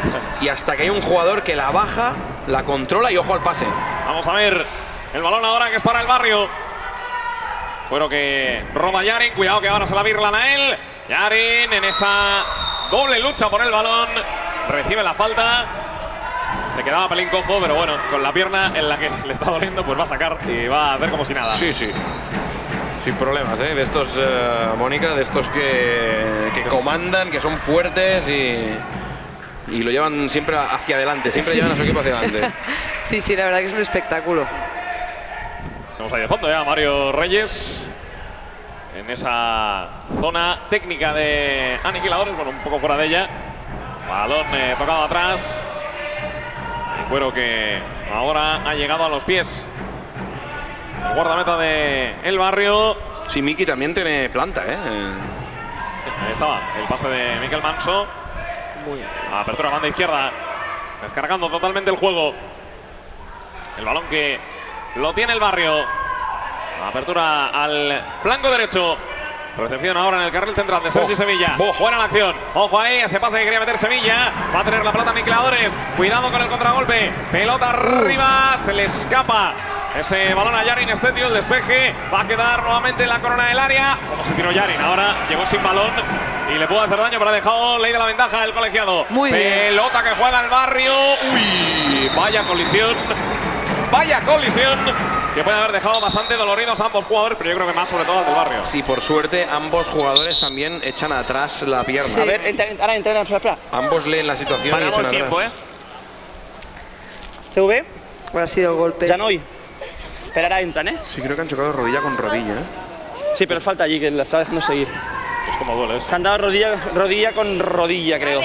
y hasta que hay un jugador que la baja, la controla y ojo al pase. Vamos a ver el balón ahora que es para el Barrio. Bueno, que roba Yarin, cuidado que ahora se la birlan a él. Yarin en esa doble lucha por el balón, recibe la falta. Se quedaba pelín cojo, pero bueno, con la pierna en la que le está doliendo, pues va a sacar y va a hacer como si nada. Sí, sí. Sin problemas, ¿eh? De estos, eh, Mónica, de estos que, que comandan, que son fuertes y, y lo llevan siempre hacia adelante, siempre Sí. llevan a su equipo hacia adelante. Sí, sí, la verdad que es un espectáculo. Vamos ahí de fondo ya a Mario Reyes en esa zona técnica de aniquiladores, bueno, un poco fuera de ella. Balón eh, tocado atrás. El cuero que ahora ha llegado a los pies. El guardameta de El Barrio. Sí, Miki también tiene planta, ¿eh? Sí, ahí estaba el pase de Miquel Manso. Apertura banda izquierda. Descargando totalmente el juego. El balón que lo tiene El Barrio. Apertura al flanco derecho. Recepción ahora en el carril central de Sergi Oh. Sevilla. Oh. Buena la acción. Ojo ahí, ese pase que quería meter Sevilla. Va a tener la pelota Aniquiladores. Cuidado con el contragolpe. Pelota arriba. Se le escapa ese balón a Yarin Estetio. El despeje. Va a quedar nuevamente en la corona del área. Como se tiró Yarin. Ahora llegó sin balón y le pudo hacer daño, pero ha dejado ley de la ventaja el colegiado. Muy bien. Pelota que juega El Barrio. Uy, vaya colisión. Vaya colisión que puede haber dejado bastante doloridos a ambos jugadores, pero yo creo que más sobre todo al del Barrio. Sí, por suerte ambos jugadores también echan atrás la pierna. Sí. A ver, entra, ahora entra, espera, espera. Ambos leen la situación y Paramos echan el tiempo, ¿eh? atrás. C V, ¿Cuál ha sido el golpe? ya no hoy. Pero ahora entran, ¿eh? Sí, creo que han chocado rodilla con rodilla, ¿eh? Sí, pero falta allí, que la está dejando seguir. Es como duele esto. Se han dado rodilla, rodilla con rodilla, creo.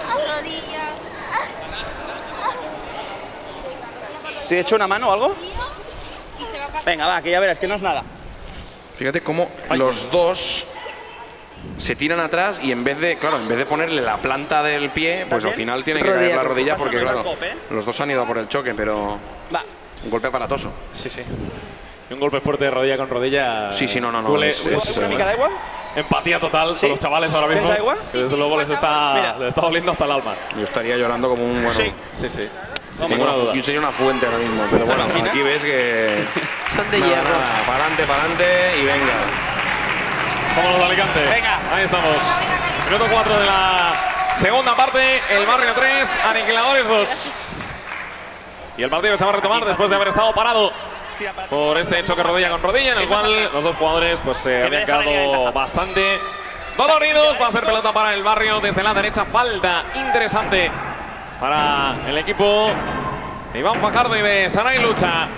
¿Te he hecho una mano o algo? Venga, va, que ya verás, que no es nada. Fíjate cómo los dos se tiran atrás y en vez de, claro, en vez de ponerle la planta del pie, pues al bien? final tiene que Rodilla. caer la rodilla Pasa porque, un claro, golpe, ¿eh? los dos han ido por el choque, pero Va. un golpe aparatoso. Sí, sí. Y un golpe fuerte de rodilla con rodilla. Sí, sí, no, no, no, duele- es- duele es- mucho. ¿Una mica de agua? Empatía total ¿Sí? con los chavales ahora mismo. ¿Tienes agua? Que desde luego les está, Mira. les está doliendo hasta el alma. Yo estaría llorando como un, bueno, Sí. Sí, sí. Sin Sin ninguna ninguna duda. Yo sería una fuente ahora mismo, pero bueno, imaginas? aquí ves que Son de nada, hierro. nada, para adelante, para adelante y venga. Como los de Alicante. Venga. Ahí estamos. Minuto cuatro de la segunda parte. El Barrio tres, Aniquiladores dos. Y el partido que se va a retomar después de haber estado parado por este choque rodilla con rodilla, en el cual los dos jugadores pues se habían deja la línea de quedado ventaja. bastante doloridos. Va a ser pelota para el Barrio desde la derecha. Falta interesante para el equipo de Iván Fajardo y de Saray Lucha.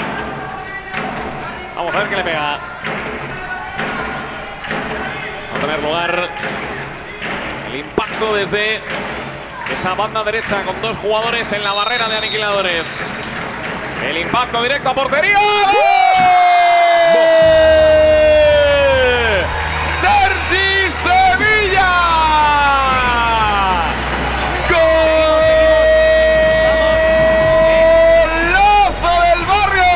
Vamos a ver qué le pega. Va a tener lugar el impacto desde esa banda derecha con dos jugadores en la barrera de Aniquiladores. El impacto directo a portería. ¡Gol! ¡Sergi Sevilla! ¡Golazo del Barrio!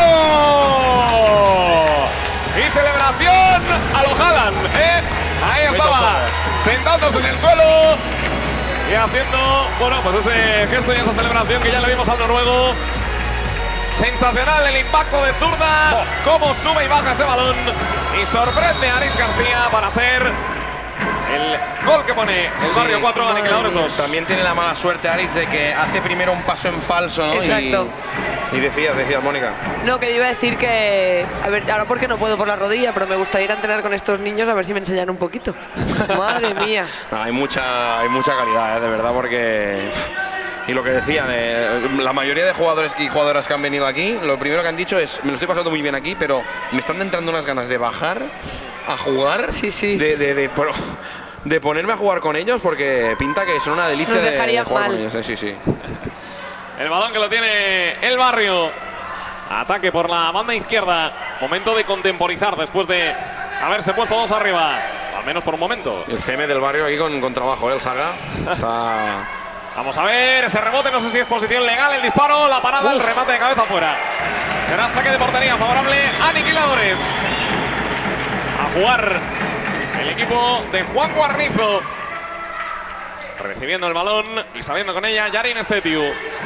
Y celebración a lo Haaland, ¿eh? Ahí estaba, sentándose en el suelo y haciendo, bueno, pues ese gesto y esa celebración que ya le vimos al noruego. Sensacional el impacto de zurda, cómo sube y baja ese balón y sorprende a Aritz García para ser el gol que pone el Barrio cuatro, Aniquiladores dos. También tiene la mala suerte Aritz de que hace primero un paso en falso, ¿no? Exacto. Y, y decías, decías, Mónica. No, que iba a decir que. A ver, ahora porque no puedo por la rodilla, pero me gustaría ir a entrenar con estos niños a ver si me enseñan un poquito. Madre mía. No, hay mucha, hay mucha calidad, ¿eh? De verdad, porque. Y lo que decían, eh, la mayoría de jugadores y jugadoras que han venido aquí, lo primero que han dicho es, me lo estoy pasando muy bien aquí, pero me están entrando unas ganas de bajar a jugar, Sí, sí. De, de, de, pro- de ponerme a jugar con ellos, porque pinta que son una delicia Nos de, de dejarían jugar mal. con ellos. eh, Sí, sí. El balón que lo tiene el Barrio. Ataque por la banda izquierda. Momento de contemporizar después de haberse puesto dos arriba. Al menos por un momento. El C M del Barrio aquí con, con trabajo, ¿eh? El Saga. Está... Vamos a ver ese rebote. No sé si es posición legal. El disparo, la parada, el remate de cabeza afuera. Será saque de portería favorable a Aniquiladores. A jugar el equipo de Juan Guarnizo. Recibiendo el balón y saliendo con ella Yarin Estetiu.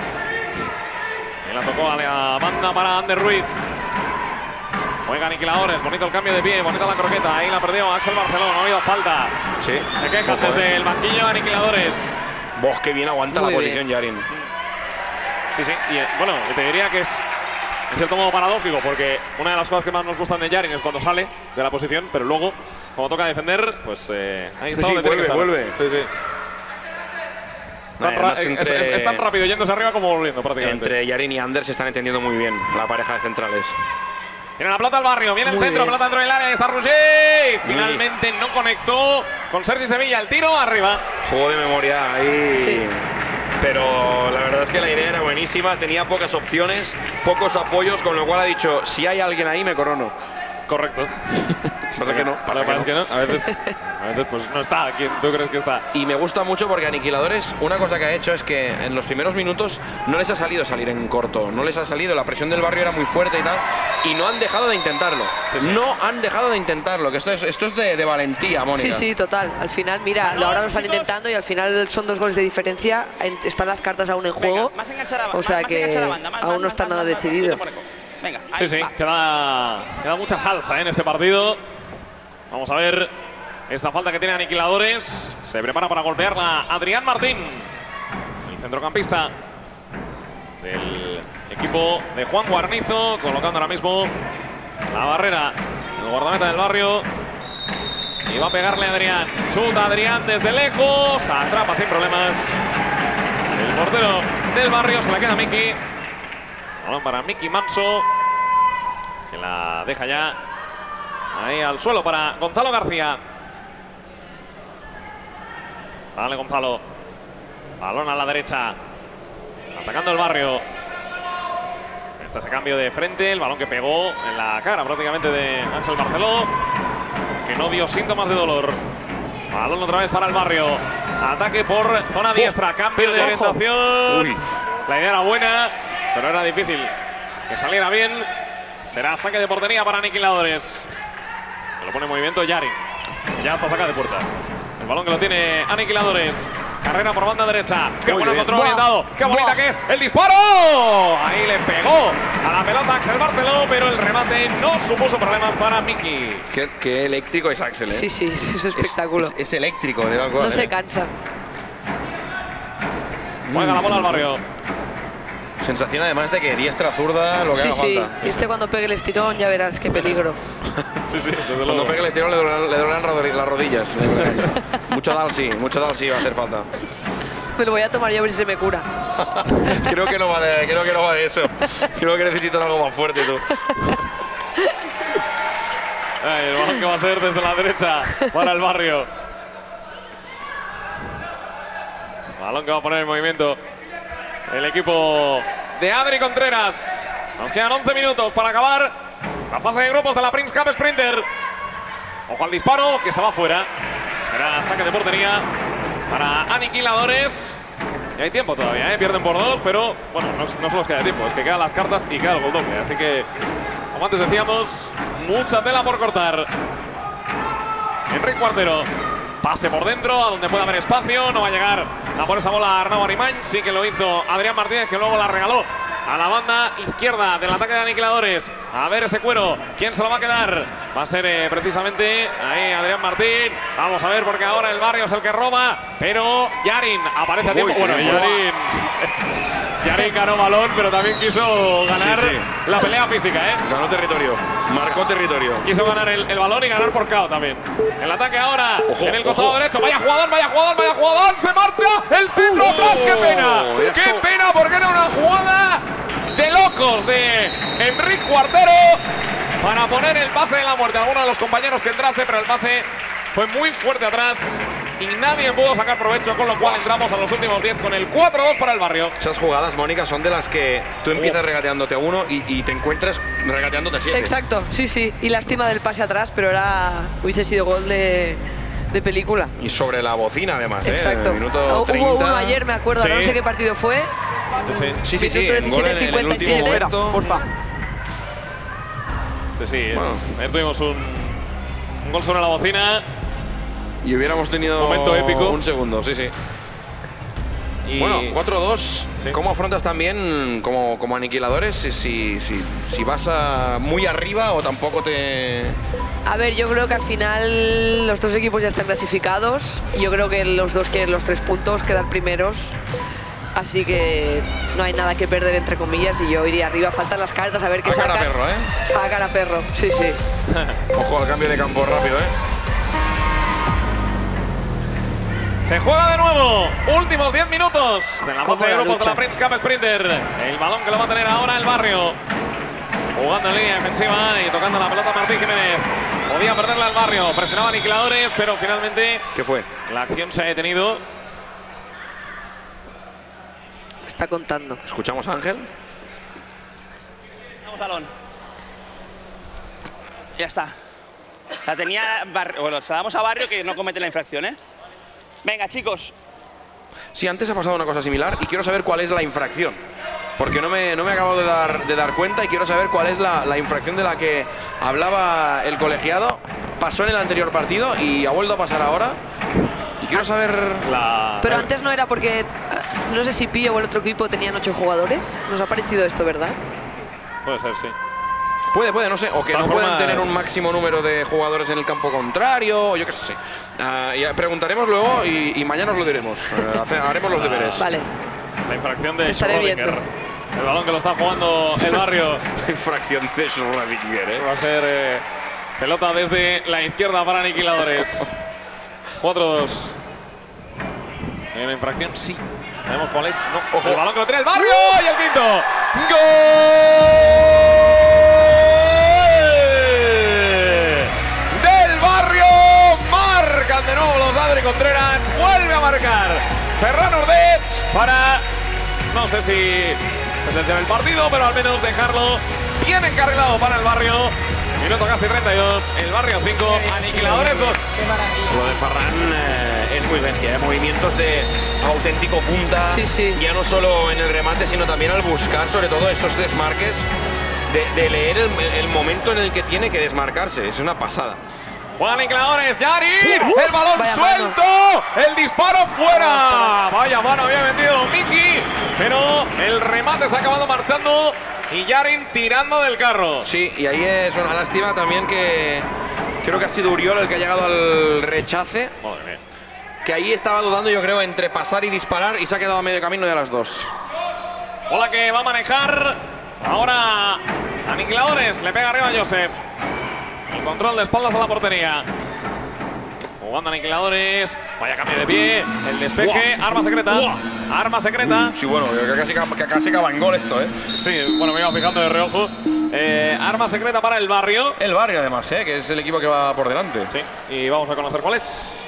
Y la tocó a la banda para Ander Ruiz. Juega Aniquiladores, bonito el cambio de pie, bonita la croqueta. Ahí la perdió Axel Barceló, no ha habido falta. Sí. Se quejan Ojo, desde eh. el banquillo Aniquiladores. Vos, que bien aguanta Muy la posición bien. Yarin. Sí, sí. Y eh, bueno, te diría que es en cierto modo paradójico, porque una de las cosas que más nos gustan de Yarin es cuando sale de la posición, pero luego, cuando toca defender, pues eh, ahí está Sí, donde sí, tiene que vuelve, estar. vuelve. Sí, sí. Tan ra- Además, es, entre- es- es tan rápido yéndose arriba como volviendo, prácticamente. Entre Yarin y Ander se están entendiendo muy bien, la pareja de centrales. Viene la pelota al barrio, viene el Muy centro, bien. pelota dentro del área, está Roger. Finalmente no conectó con Sergi Sevilla, el tiro arriba. Juego de memoria ahí. Sí. Pero la verdad es que la idea era buenísima, tenía pocas opciones, pocos apoyos, con lo cual ha dicho, si hay alguien ahí me corono. Correcto. Pasa que no, pasa que no. que no. A veces, a veces pues no está quien tú crees que está. Y me gusta mucho porque Aniquiladores, una cosa que ha hecho es que en los primeros minutos no les ha salido salir en corto, no les ha salido, la presión del barrio era muy fuerte y tal, y no han dejado de intentarlo. Sí, sí. No han dejado de intentarlo, que esto es, esto es de, de valentía, Mónica. Sí, sí, total. Al final, mira, ahora lo están intentando y al final son dos goles de diferencia. En- Están las cartas aún en juego. Venga, más enganchada, O sea más que enganchada banda, más, aún más, no está más, nada más, más, decidido. yo te pongo. Venga, Sí, ahí sí, va. queda, queda mucha salsa ¿eh? en este partido. Vamos a ver esta falta que tiene Aniquiladores. Se prepara para golpearla Adrián Martín, el centrocampista del equipo de Juan Guarnizo, colocando ahora mismo la barrera, el guardameta del barrio. Y va a pegarle a Adrián. Chuta Adrián desde lejos, atrapa sin problemas el portero del barrio, se la queda Miki. Balón para Miki Manso, que la deja ya ahí al suelo para Gonzalo García. Dale Gonzalo. Balón a la derecha. Atacando el barrio. Este ese cambio de frente. El balón que pegó en la cara prácticamente de Ángel Barceló, que no dio síntomas de dolor. Balón otra vez para el barrio. Ataque por zona diestra. Cambio de Ojo. orientación. Uy. La idea era buena, pero era difícil que saliera bien. Será saque de portería para Aniquiladores. Que lo pone en movimiento Yarin. Ya está saca de puerta. El balón que lo tiene Aniquiladores. Carrera por banda derecha. Qué Muy bueno bien. control Buah. orientado. Qué bonita Buah. que es. El disparo. Ahí le pegó a la pelota Axel Barceló, pero el remate no supuso problemas para Miki. Qué, qué eléctrico es Axel, ¿eh? Sí, sí, es un Es- espectáculo. Es, es eléctrico, de algo. No se cansa. Juega la bola al barrio. Sensación además de que diestra, zurda, lo que Sí, haga sí. falta. Y este cuando pegue el estirón ya verás qué peligro. Sí, sí, desde Cuando luego. pegue el estirón le doblan, le doblan rodi- las rodillas. Mucho Dalsi, mucho Dalsi va a hacer falta. Me lo voy a tomar yo a ver si se me cura. Creo que no va de, creo que no va de eso. Creo que necesitas algo más fuerte tú. Ay, el balón que va a ser desde la derecha para el barrio. Balón que va a poner en movimiento el equipo de Adri Contreras. Nos quedan once minutos para acabar la fase de grupos de la Prince Cup Sprinter. Ojo al disparo, que se va fuera. Será saque de portería para Aniquiladores. Y hay tiempo todavía, ¿eh? Pierden por dos, pero bueno, no, no solo es que haya tiempo, es que quedan las cartas y queda el gol doble. Así que, como antes decíamos, mucha tela por cortar. Enrique Cuartero. Pase por dentro, a donde puede haber espacio. No va a llegar a por esa bola Arnau Arimañ. Sí que lo hizo Adrián Martínez, que luego la regaló a la banda izquierda del ataque de Aniquiladores. A ver ese cuero, ¿quién se lo va a quedar? Va a ser eh, precisamente ahí Adrián Martín. Vamos a ver, porque ahora el barrio es el que roba, pero Yarin aparece a tiempo. Uy, Bueno, qué Yarin, Yarin ganó balón, pero también quiso ganar Sí, sí. la pelea física, ¿eh? Ganó territorio, marcó territorio. Quiso ganar el, el balón y ganar por K O también. El ataque ahora Ojo, en el costado ojo. derecho. Vaya jugador, vaya jugador, vaya jugador. Se marcha el centro atrás. ¡Qué pena! eso. ¡Qué pena! Porque era una jugada de locos de Enrique Cuartero para poner el pase de la muerte a alguno de los compañeros que entrase, pero el pase fue muy fuerte atrás y nadie pudo sacar provecho, con lo cual entramos a los últimos diez con el cuatro dos para el barrio. Esas jugadas, Mónica, son de las que tú empiezas regateándote a uno y, y te encuentras regateándote a siete. Exacto, sí, sí. Y lástima del pase atrás, pero era hubiese sido gol de, de película. Y sobre la bocina, además, Exacto. ¿eh? Minuto Hubo treinta. uno ayer, me acuerdo, Sí. no sé qué partido fue. Sí, sí. Sí, sí, sí. Minuto en gol en el- en el diecisiete cincuenta y siete. último momento. Porfa. Sí, sí. Bueno. Ayer tuvimos un, un gol sobre la bocina. Y hubiéramos tenido Momento épico. un segundo, sí, sí. Y Bueno, cuatro dos. Sí. ¿Cómo afrontas también como, como aniquiladores? Si, si, si, si vas a muy arriba o tampoco te... A ver, yo creo que al final los dos equipos ya están clasificados y yo creo que los dos quieren los tres puntos, quedar primeros. Así que no hay nada que perder, entre comillas, y yo iría arriba. Faltan las cartas, a ver qué A cara sacan. perro, ¿eh? A cara perro, sí, sí. Ojo al cambio de campo rápido, ¿eh? se juega de nuevo. Últimos diez minutos de la ¿Cómo fase de la grupos de la lucha? Prince Cup Sprinter. El balón que lo va a tener ahora el Barrio. Jugando en línea defensiva y tocando la pelota Martín Jiménez. Podía perderla al Barrio. Presionaba aniquiladores, pero finalmente ¿Qué fue? la acción se ha detenido. Está contando. ¿Escuchamos a Ángel? Vamos, balón. Ya está. La tenía Barrio. Bueno, se la damos a Barrio que no comete la infracción, ¿eh? Venga, chicos. Sí, antes ha pasado una cosa similar y quiero saber cuál es la infracción. Porque no me, no me acabo de dar, de dar cuenta y quiero saber cuál es la, la infracción de la que hablaba el colegiado. Pasó en el anterior partido y ha vuelto a pasar ahora. Y quiero saber... La... Pero antes no era porque, no sé si Pillo o el otro equipo tenían ocho jugadores. Nos ha parecido esto, ¿verdad? Puede ser, sí. Puede, puede, no sé. O que De no todas puedan formas- tener un máximo número de jugadores en el campo contrario, o yo qué sé. Ah, ya preguntaremos luego y, y mañana os lo diremos. Eh, hace- haremos los deberes. Vale. La infracción de Te estaré Schrödinger. viendo. El balón que lo está jugando el Barrio. La infracción de Schrödinger, ¿eh? Va a ser eh, pelota desde la izquierda para aniquiladores. cuatro dos. ¿Hay una infracción? Sí. Sabemos cuál es. No. Ojo. El balón que lo tiene el Barrio y el quinto. ¡Gol! Del Barrio. Marcan de nuevo los Adri Contreras. Vuelve a marcar Ferran Ordets para, no sé si sentenciar el partido, pero al menos dejarlo bien encarrilado para el Barrio. Minuto casi treinta y dos. El Barrio cinco, Aniquiladores dos. Qué maravilla. Lo de Ferran eh, es muy bestia, ¿eh? Movimientos de auténtico punta, Sí, sí. ya no solo en el remate, sino también al buscar, sobre todo esos desmarques, de, de leer el, el momento en el que tiene que desmarcarse. Es una pasada. Juan Aniquiladores, Yarir, el balón Vaya suelto, el disparo fuera. Vaya mano había metido Miki, pero el remate se ha acabado marchando y Yarin tirando del carro. Sí, y ahí es una lástima también que creo que ha sido Uriol el que ha llegado al rechace, Madre mía. que ahí estaba dudando, yo creo, entre pasar y disparar y se ha quedado a medio camino de las dos. Bola que va a manejar ahora Aniquiladores, le pega arriba a Joseph. El control de espaldas a la portería. Jugando Aniquiladores. Vaya cambio de pie. El despeje. Buah. Arma secreta. Buah. Arma secreta. Sí, bueno, que casi, que casi acaba en gol esto, ¿eh? Sí, bueno, me iba fijando de reojo. Eh, arma secreta para el Barrio. El Barrio, además, ¿eh? Que es el equipo que va por delante. Sí, y vamos a conocer cuál es.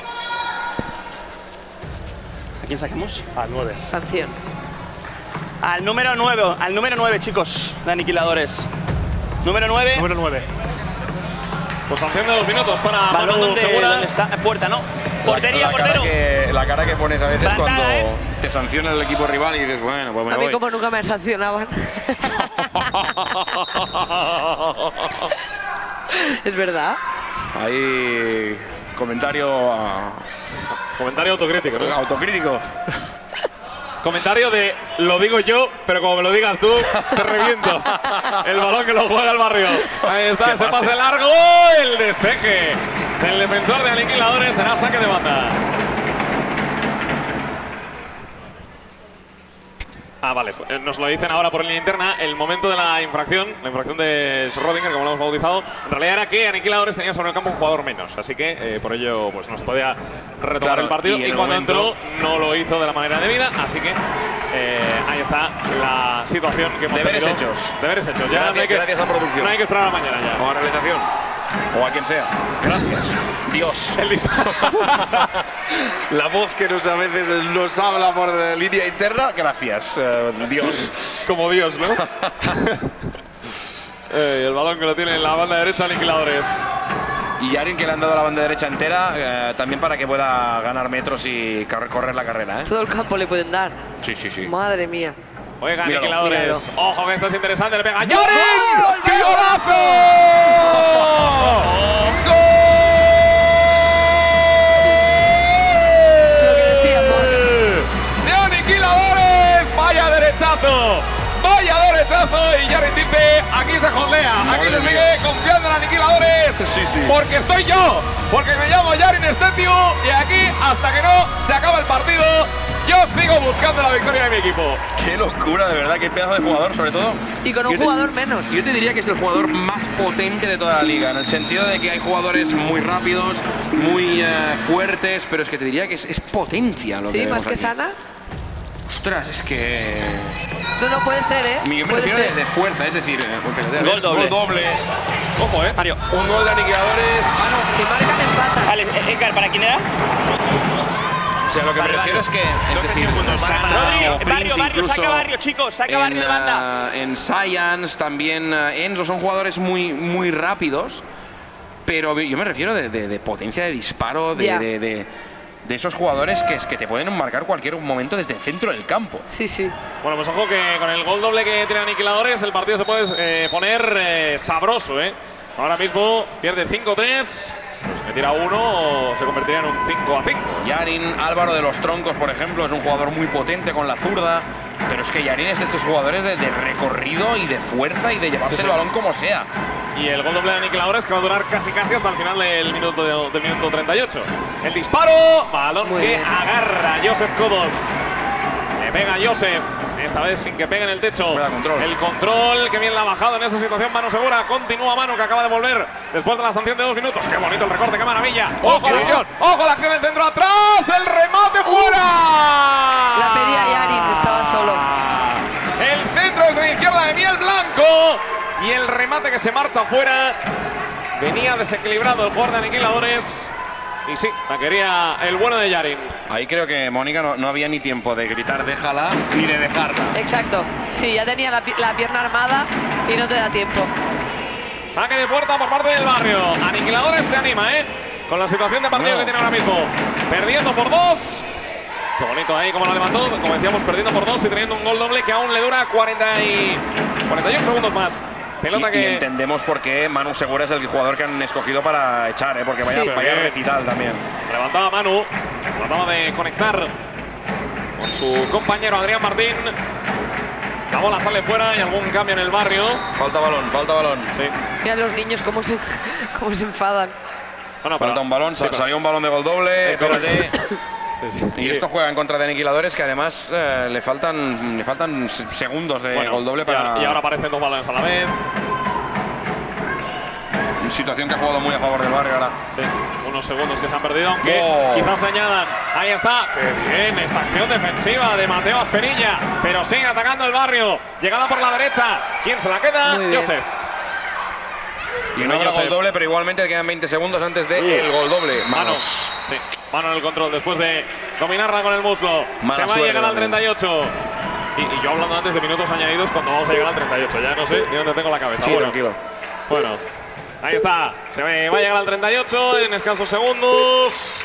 ¿A quién saquemos? Al nueve. Sanción. Al número nueve, al número nueve, chicos, de aniquiladores. Número nueve. Número nueve. Pues sanción de dos minutos para Balón Manu donde, Segura. donde está. Puerta, ¿no? Portería, la, la portero. Cara que, la cara que pones a veces Plantada, cuando ¿eh? te sanciona el equipo rival y dices, bueno, pues me A mí voy. como nunca me sancionaban. Es verdad. Ahí, comentario ah, Comentario autocrítico, ¿no? autocrítico. Comentario de lo digo yo, pero como me lo digas tú, te reviento. El balón que lo juega el Barrio. Ahí está, ese pase largo. El despeje del defensor de Aniquiladores será saque de banda. Ah, vale, pues, eh, nos lo dicen ahora por línea interna. El momento de la infracción, la infracción de Schrödinger, como lo hemos bautizado, en realidad era que Aniquiladores tenía sobre el campo un jugador menos. Así que eh, por ello pues no se podía retomar Claro, el partido. y Y, en el cuando momento- entró no lo hizo de la manera debida. Así que eh, ahí está la situación que hemos Deberes tenido. hechos. Deberes hechos. Ya Gracias- no hay que, gracias a producción. No hay que esperar a mañana ya. O a realización. O a quien sea. Gracias. Dios. El dis- La voz que nos a veces nos habla por línea interna. Gracias, eh, Dios. Como Dios, ¿no? Eh, el balón que lo tiene en la banda derecha Aniquiladores. Y Yarin, que le han dado la banda derecha entera, eh, también para que pueda ganar metros y car- correr la carrera, ¿eh? Todo el campo le pueden dar. Sí, sí, sí. Madre mía. Juega Míralo, Aniquiladores. Ojo que esto es interesante. Le pega Yarin. ¡Gol! ¡Qué golazo! Lo que decíamos. ¡Gol! De Aniquiladores. derechazo! ¡Vaya derechazo! Y Yarin dice, aquí se holdea, aquí se sigue confiando en Aniquiladores. Sí, sí. Porque estoy yo, porque me llamo Yarin Estetiu y aquí, hasta que no se acaba el partido, yo sigo buscando la victoria de mi equipo. Qué locura, de verdad, qué pedazo de jugador, sobre todo. Y con un Yo te- jugador menos. Yo te diría que es el jugador más potente de toda la liga, en el sentido de que hay jugadores muy rápidos, muy eh, fuertes, pero es que te diría que es, es potencia lo que Sí, vemos más que aquí. Sana. Ostras, es que… No, no puede ser, ¿eh? Mi- Yo me Puede refiero de, ser. de fuerza, es decir… eh, Gol doble. Gol doble. Ojo, eh. Mario. Un gol de Aniquiladores. Si marcan, empatan. Vale, eh, Edgar, ¿para quién era? O sea, lo que Vale, me refiero vale. es que, es decir, Sana Rodrigo, o Prince Barrio, Barrio, incluso saca Barrio, chicos, saca en, Barrio de banda. eh, en Science, también eh, Enzo, son jugadores muy, muy rápidos, pero yo me refiero de, de- de potencia de disparo, de, Ya. de, de- de esos jugadores que, es, que te pueden marcar cualquier momento desde el centro del campo. Sí, sí. Bueno, pues ojo que con el gol doble que tiene Aniquiladores, el partido se puede eh, poner eh, sabroso, ¿eh? Ahora mismo pierde cinco tres. Pues me tira uno, se convertiría en un cinco a cinco. Yarin, Álvaro de los Troncos, por ejemplo, es un jugador muy potente con la zurda, pero es que Yarin es de estos jugadores de, de recorrido y de fuerza y de llevarse Sí, sí. el balón como sea. Y el gol doble de Aniquiladores que va a durar casi casi hasta el final del minuto, del minuto treinta y ocho. El disparo, balón Muy que bien. agarra Joseph Kodok. Le pega Joseph, esta vez sin que pegue en el techo. Cuidado, control. El control, que bien la ha bajado en esa situación Manu Segura. Continúa Manu, que acaba de volver después de la sanción de dos minutos. Qué bonito el recorte, qué maravilla. ¡Ojo la acción! ¡Ojo la acción del centro atrás! ¡El remate fuera! La pedía Yarin, estaba solo. El centro desde la izquierda de Miel Blanco. Y el remate que se marcha fuera. Venía desequilibrado el jugador de Aniquiladores. Y sí, la quería el bueno de Yarin. Ahí creo que Mónica no, no había ni tiempo de gritar déjala ni de dejarla. Exacto. Sí, ya tenía la, pi- la pierna armada y no te da tiempo. Saque de puerta por parte del Barrio. Aniquiladores se anima, ¿eh? Con la situación de partido No. que tiene ahora mismo. Perdiendo por dos. Qué bonito ahí como lo levantó. Como decíamos, perdiendo por dos y teniendo un gol doble que aún le dura cuarenta y cuarenta y un segundos más. Pelota y, que… y entendemos por qué Manu Segura es el jugador que han escogido para echar, ¿eh? Porque vaya, Sí. vaya recital también. Levantaba Manu, trataba de conectar con su compañero Adrián Martín. La bola sale fuera y algún cambio en el Barrio. Falta balón, falta balón. Sí. Mira los niños cómo se, cómo se enfadan. Bueno, Falta pero- un balón, sí, sa- pero- salió un balón de gol doble, Eh, pero- espérate. Sí, sí. Y esto juega en contra de Aniquiladores, que además eh, le faltan le faltan se- segundos de Bueno, gol doble y para ahora- Y ahora aparecen dos balones a la vez. una situación que ha jugado muy a favor del Barrio ahora. Sí, unos segundos que se han perdido, aunque Oh. quizás se añadan. Ahí está. ¡Qué bien! Esa acción defensiva de Mateo Aspenilla. Pero sigue atacando el Barrio. Llegada por la derecha. ¿Quién se la queda? Muy bien. Joseph. Y no habrá Joseph. gol doble, pero igualmente quedan veinte segundos antes de Uh. el gol doble. Mano. Manos. Sí, mano en el control después de dominarla con el muslo. Mala se va a suerte llegar al también. treinta y ocho. Y, y yo hablando antes de minutos añadidos cuando vamos a llegar al treinta y ocho. Ya no sé ni dónde tengo la cabeza. Sí, Bueno, tranquilo. Bueno, ahí está. Se va a llegar al treinta y ocho en escasos segundos.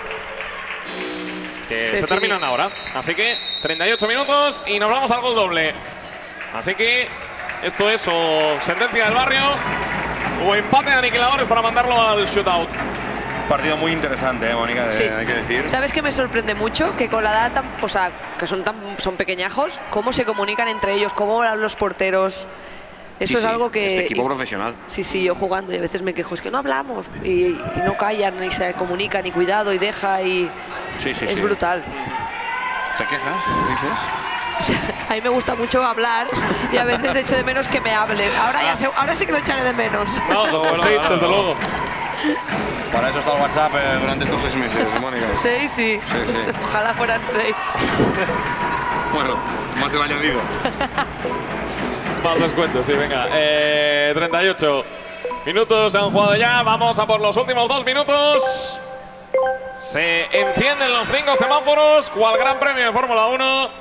Que Se se, fini- terminan ahora. Así que treinta y ocho minutos y nos vamos al gol doble. Así que esto es o sentencia del Barrio o empate de Aniquiladores para mandarlo al shootout. Partido muy interesante, ¿eh, Mónica? de- Sí. Hay que decir. ¿Sabes qué me sorprende mucho? Que con la edad, tan, o sea, que son tan son pequeñajos, cómo se comunican entre ellos, cómo hablan los porteros. Eso Sí, es sí, algo que… Este equipo profesional. Sí, sí, yo jugando y a veces me quejo, es que no hablamos y, y no callan y se comunican y cuidado y deja y… Sí, sí, es sí. brutal. ¿Te quejas? ¿Dices? O sea, a mí me gusta mucho hablar y a veces echo de menos que me hablen. Ahora, ya sé- ahora sí que lo echaré de menos. No, sí, desde luego. Para eso está el WhatsApp eh, durante estos seis meses, Mónica. Seis, sí. Sí, sí. Ojalá fueran seis. Bueno, más el añadido. Más descuento, sí, venga. Eh, treinta y ocho minutos se han jugado ya. Vamos a por los últimos dos minutos. Se encienden los cinco semáforos, cual Gran Premio de Fórmula uno.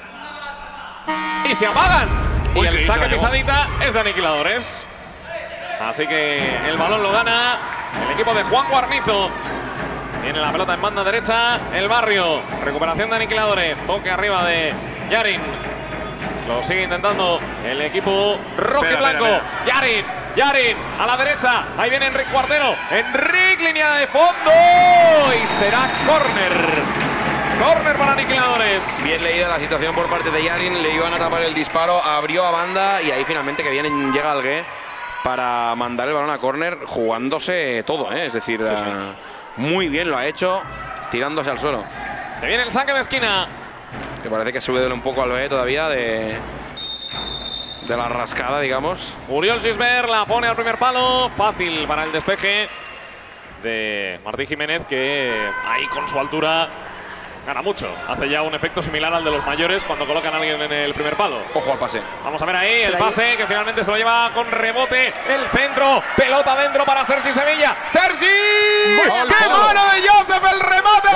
Y se apagan. Uy, Y el que se saque la llevó. pisadita es de Aniquiladores. Así que el balón lo gana el equipo de Juan Guarnizo. Tiene la pelota en banda derecha el Barrio. Recuperación de Aniquiladores. Toque arriba de Yarin. Lo sigue intentando el equipo rojo y Espera, blanco. espera, Yarin, Yarin, a la derecha. Ahí viene Enric Cuartero. Enric, línea de fondo. Y será córner. Córner para Aniquiladores. Bien leída la situación por parte de Yarin, le iban a tapar el disparo, abrió a banda y ahí finalmente que viene llega Algué para mandar el balón a córner jugándose todo, ¿eh? Es decir, sí, sí. Uh, muy bien lo ha hecho, tirándose al suelo. Se viene el saque de esquina. Que parece que sube un poco al B todavía de, de la rascada, digamos. Uriol Gisbert la pone al primer palo, fácil para el despeje de Martí Jiménez, que ahí con su altura gana mucho. Hace ya un efecto similar al de los mayores cuando colocan a alguien en el primer palo. Ojo al pase. Vamos a ver ahí el pase que finalmente se lo lleva con rebote. El centro, pelota dentro para Sergi Sevilla. ¡Sergi! ¡Qué mano de Joseph! ¡El remate!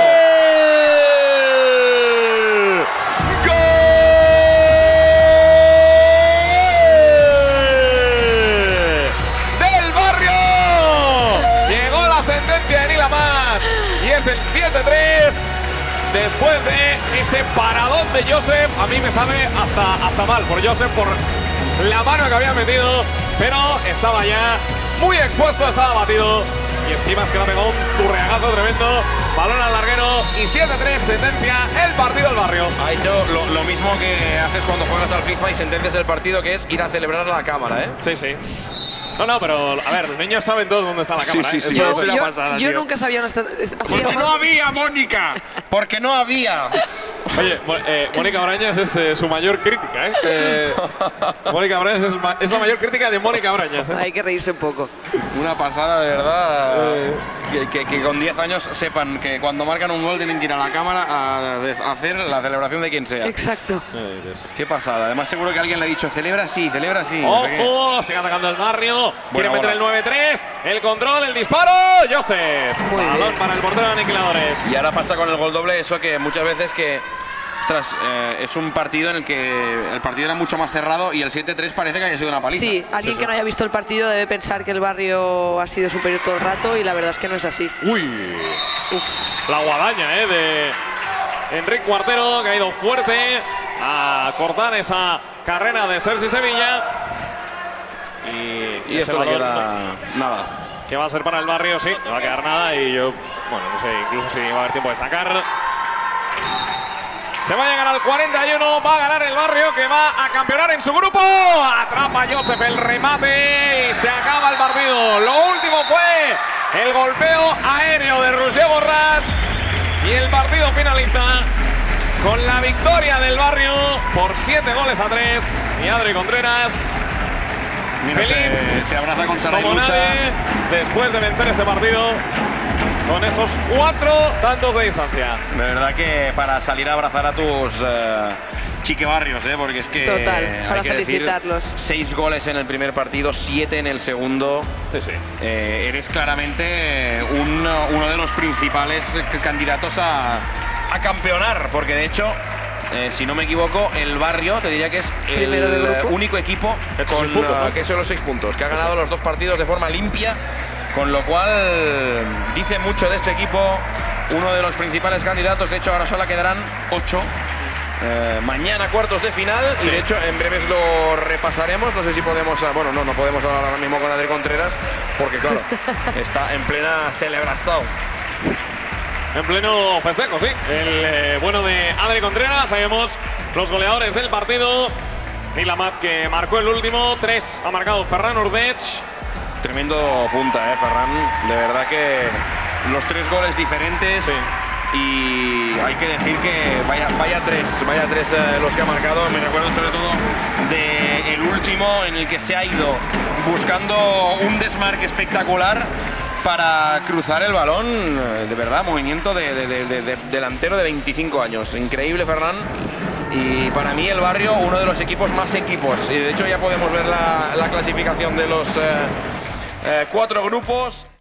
¡Gol! ¡Del Barrio! Llegó la sentencia de Nilamat y es el siete tres. Después de ese paradón de Joseph, a mí me sabe hasta, hasta mal por Joseph, por la mano que había metido, pero estaba ya muy expuesto, estaba batido y encima es que le ha pegado un zurreagazo tremendo, balón al larguero y siete tres, sentencia el partido del Barrio. Ha hecho lo, lo mismo que haces cuando juegas al FIFA y sentencias el partido, que es ir a celebrar a la cámara, ¿eh? Sí, sí. No, no, pero a ver, los niños saben todos dónde está la cámara. Sí, sí, sí. Yo, Eso yo, ya pasada, yo tío. nunca sabía dónde está. Porque no había, Mónica. Porque no había. Oye, eh, Mónica Brañas es eh, su mayor crítica, ¿eh? eh Mónica Brañas es, ma es la mayor crítica de Mónica Brañas, ¿eh? Hay que reírse un poco. Una pasada, de verdad. Eh. Que, que, que con diez años sepan que cuando marcan un gol tienen que ir a la cámara a, a hacer la celebración de quien sea. Exacto. Eh, Qué pasada. Además, seguro que alguien le ha dicho, celebra así, celebra así. ¡Ojo! No sé, sigue atacando el Barrio. Quiere meter el nueve tres. El control, el disparo. Joseph. Muy balón bien. para el portero de Aniquiladores. Y ahora pasa con el gol doble, eso que muchas veces que... Ostras, eh, es un partido en el que el partido era mucho más cerrado y el siete tres parece que haya sido una paliza. Sí, alguien sí, sí. que no haya visto el partido debe pensar que el Barrio ha sido superior todo el rato y la verdad es que no es así. Uy. Uf. La guadaña, ¿eh? De Enric Cuartero, que ha ido fuerte a cortar esa carrera de Sergi Sevilla. Y, y ese esto le balón queda nada. Que va a ser para el Barrio, sí, no va a quedar nada y yo, bueno, no sé, incluso si va a haber tiempo de sacar. Se va a llegar al cuarenta y uno, va a ganar el Barrio, que va a campeonar en su grupo. Atrapa Joseph el remate y se acaba el partido. Lo último fue el golpeo aéreo de Roger Borràs y el partido finaliza con la victoria del Barrio por siete goles a tres. Y Adri Contreras, Mira, feliz se, se abraza con Sara y como lucha. nadie después de vencer este partido con esos cuatro tantos de distancia. De verdad que para salir a abrazar a tus uh, chiquebarrios, ¿eh? Porque es que Total, para hay que felicitarlos. Decir, seis goles en el primer partido, siete en el segundo. Sí, sí. Eh, eres claramente un, uno de los principales candidatos a, a campeonar, porque de hecho, eh, si no me equivoco, el Barrio te diría que es el único equipo con seis puntos, ¿no? Que son los seis puntos, que ha ganado los dos partidos de forma limpia. Con lo cual dice mucho de este equipo, uno de los principales candidatos. De hecho, ahora solo quedarán ocho. Eh, mañana cuartos de final, sí. Y de hecho en breves lo repasaremos. No sé si podemos, bueno, no, no podemos hablar ahora mismo con Adri Contreras, porque claro, está en plena celebración. En pleno festejo, sí. El eh, bueno de Adri Contreras. Sabemos los goleadores del partido. Nilamat, que marcó el último, tres ha marcado Ferran Urdech. Tremendo punta, eh, Ferran. De verdad que los tres goles diferentes. Sí. Y hay que decir que vaya, vaya tres, vaya tres eh, los que ha marcado. Me recuerdo sobre todo del último en el que se ha ido buscando un desmarque espectacular para cruzar el balón. De verdad, movimiento de, de, de, de, de delantero de veinticinco años. Increíble, Ferran. Y para mí el Barrio, uno de los equipos más equipos. Y de hecho ya podemos ver la, la clasificación de los eh, eh, cuatro grupos.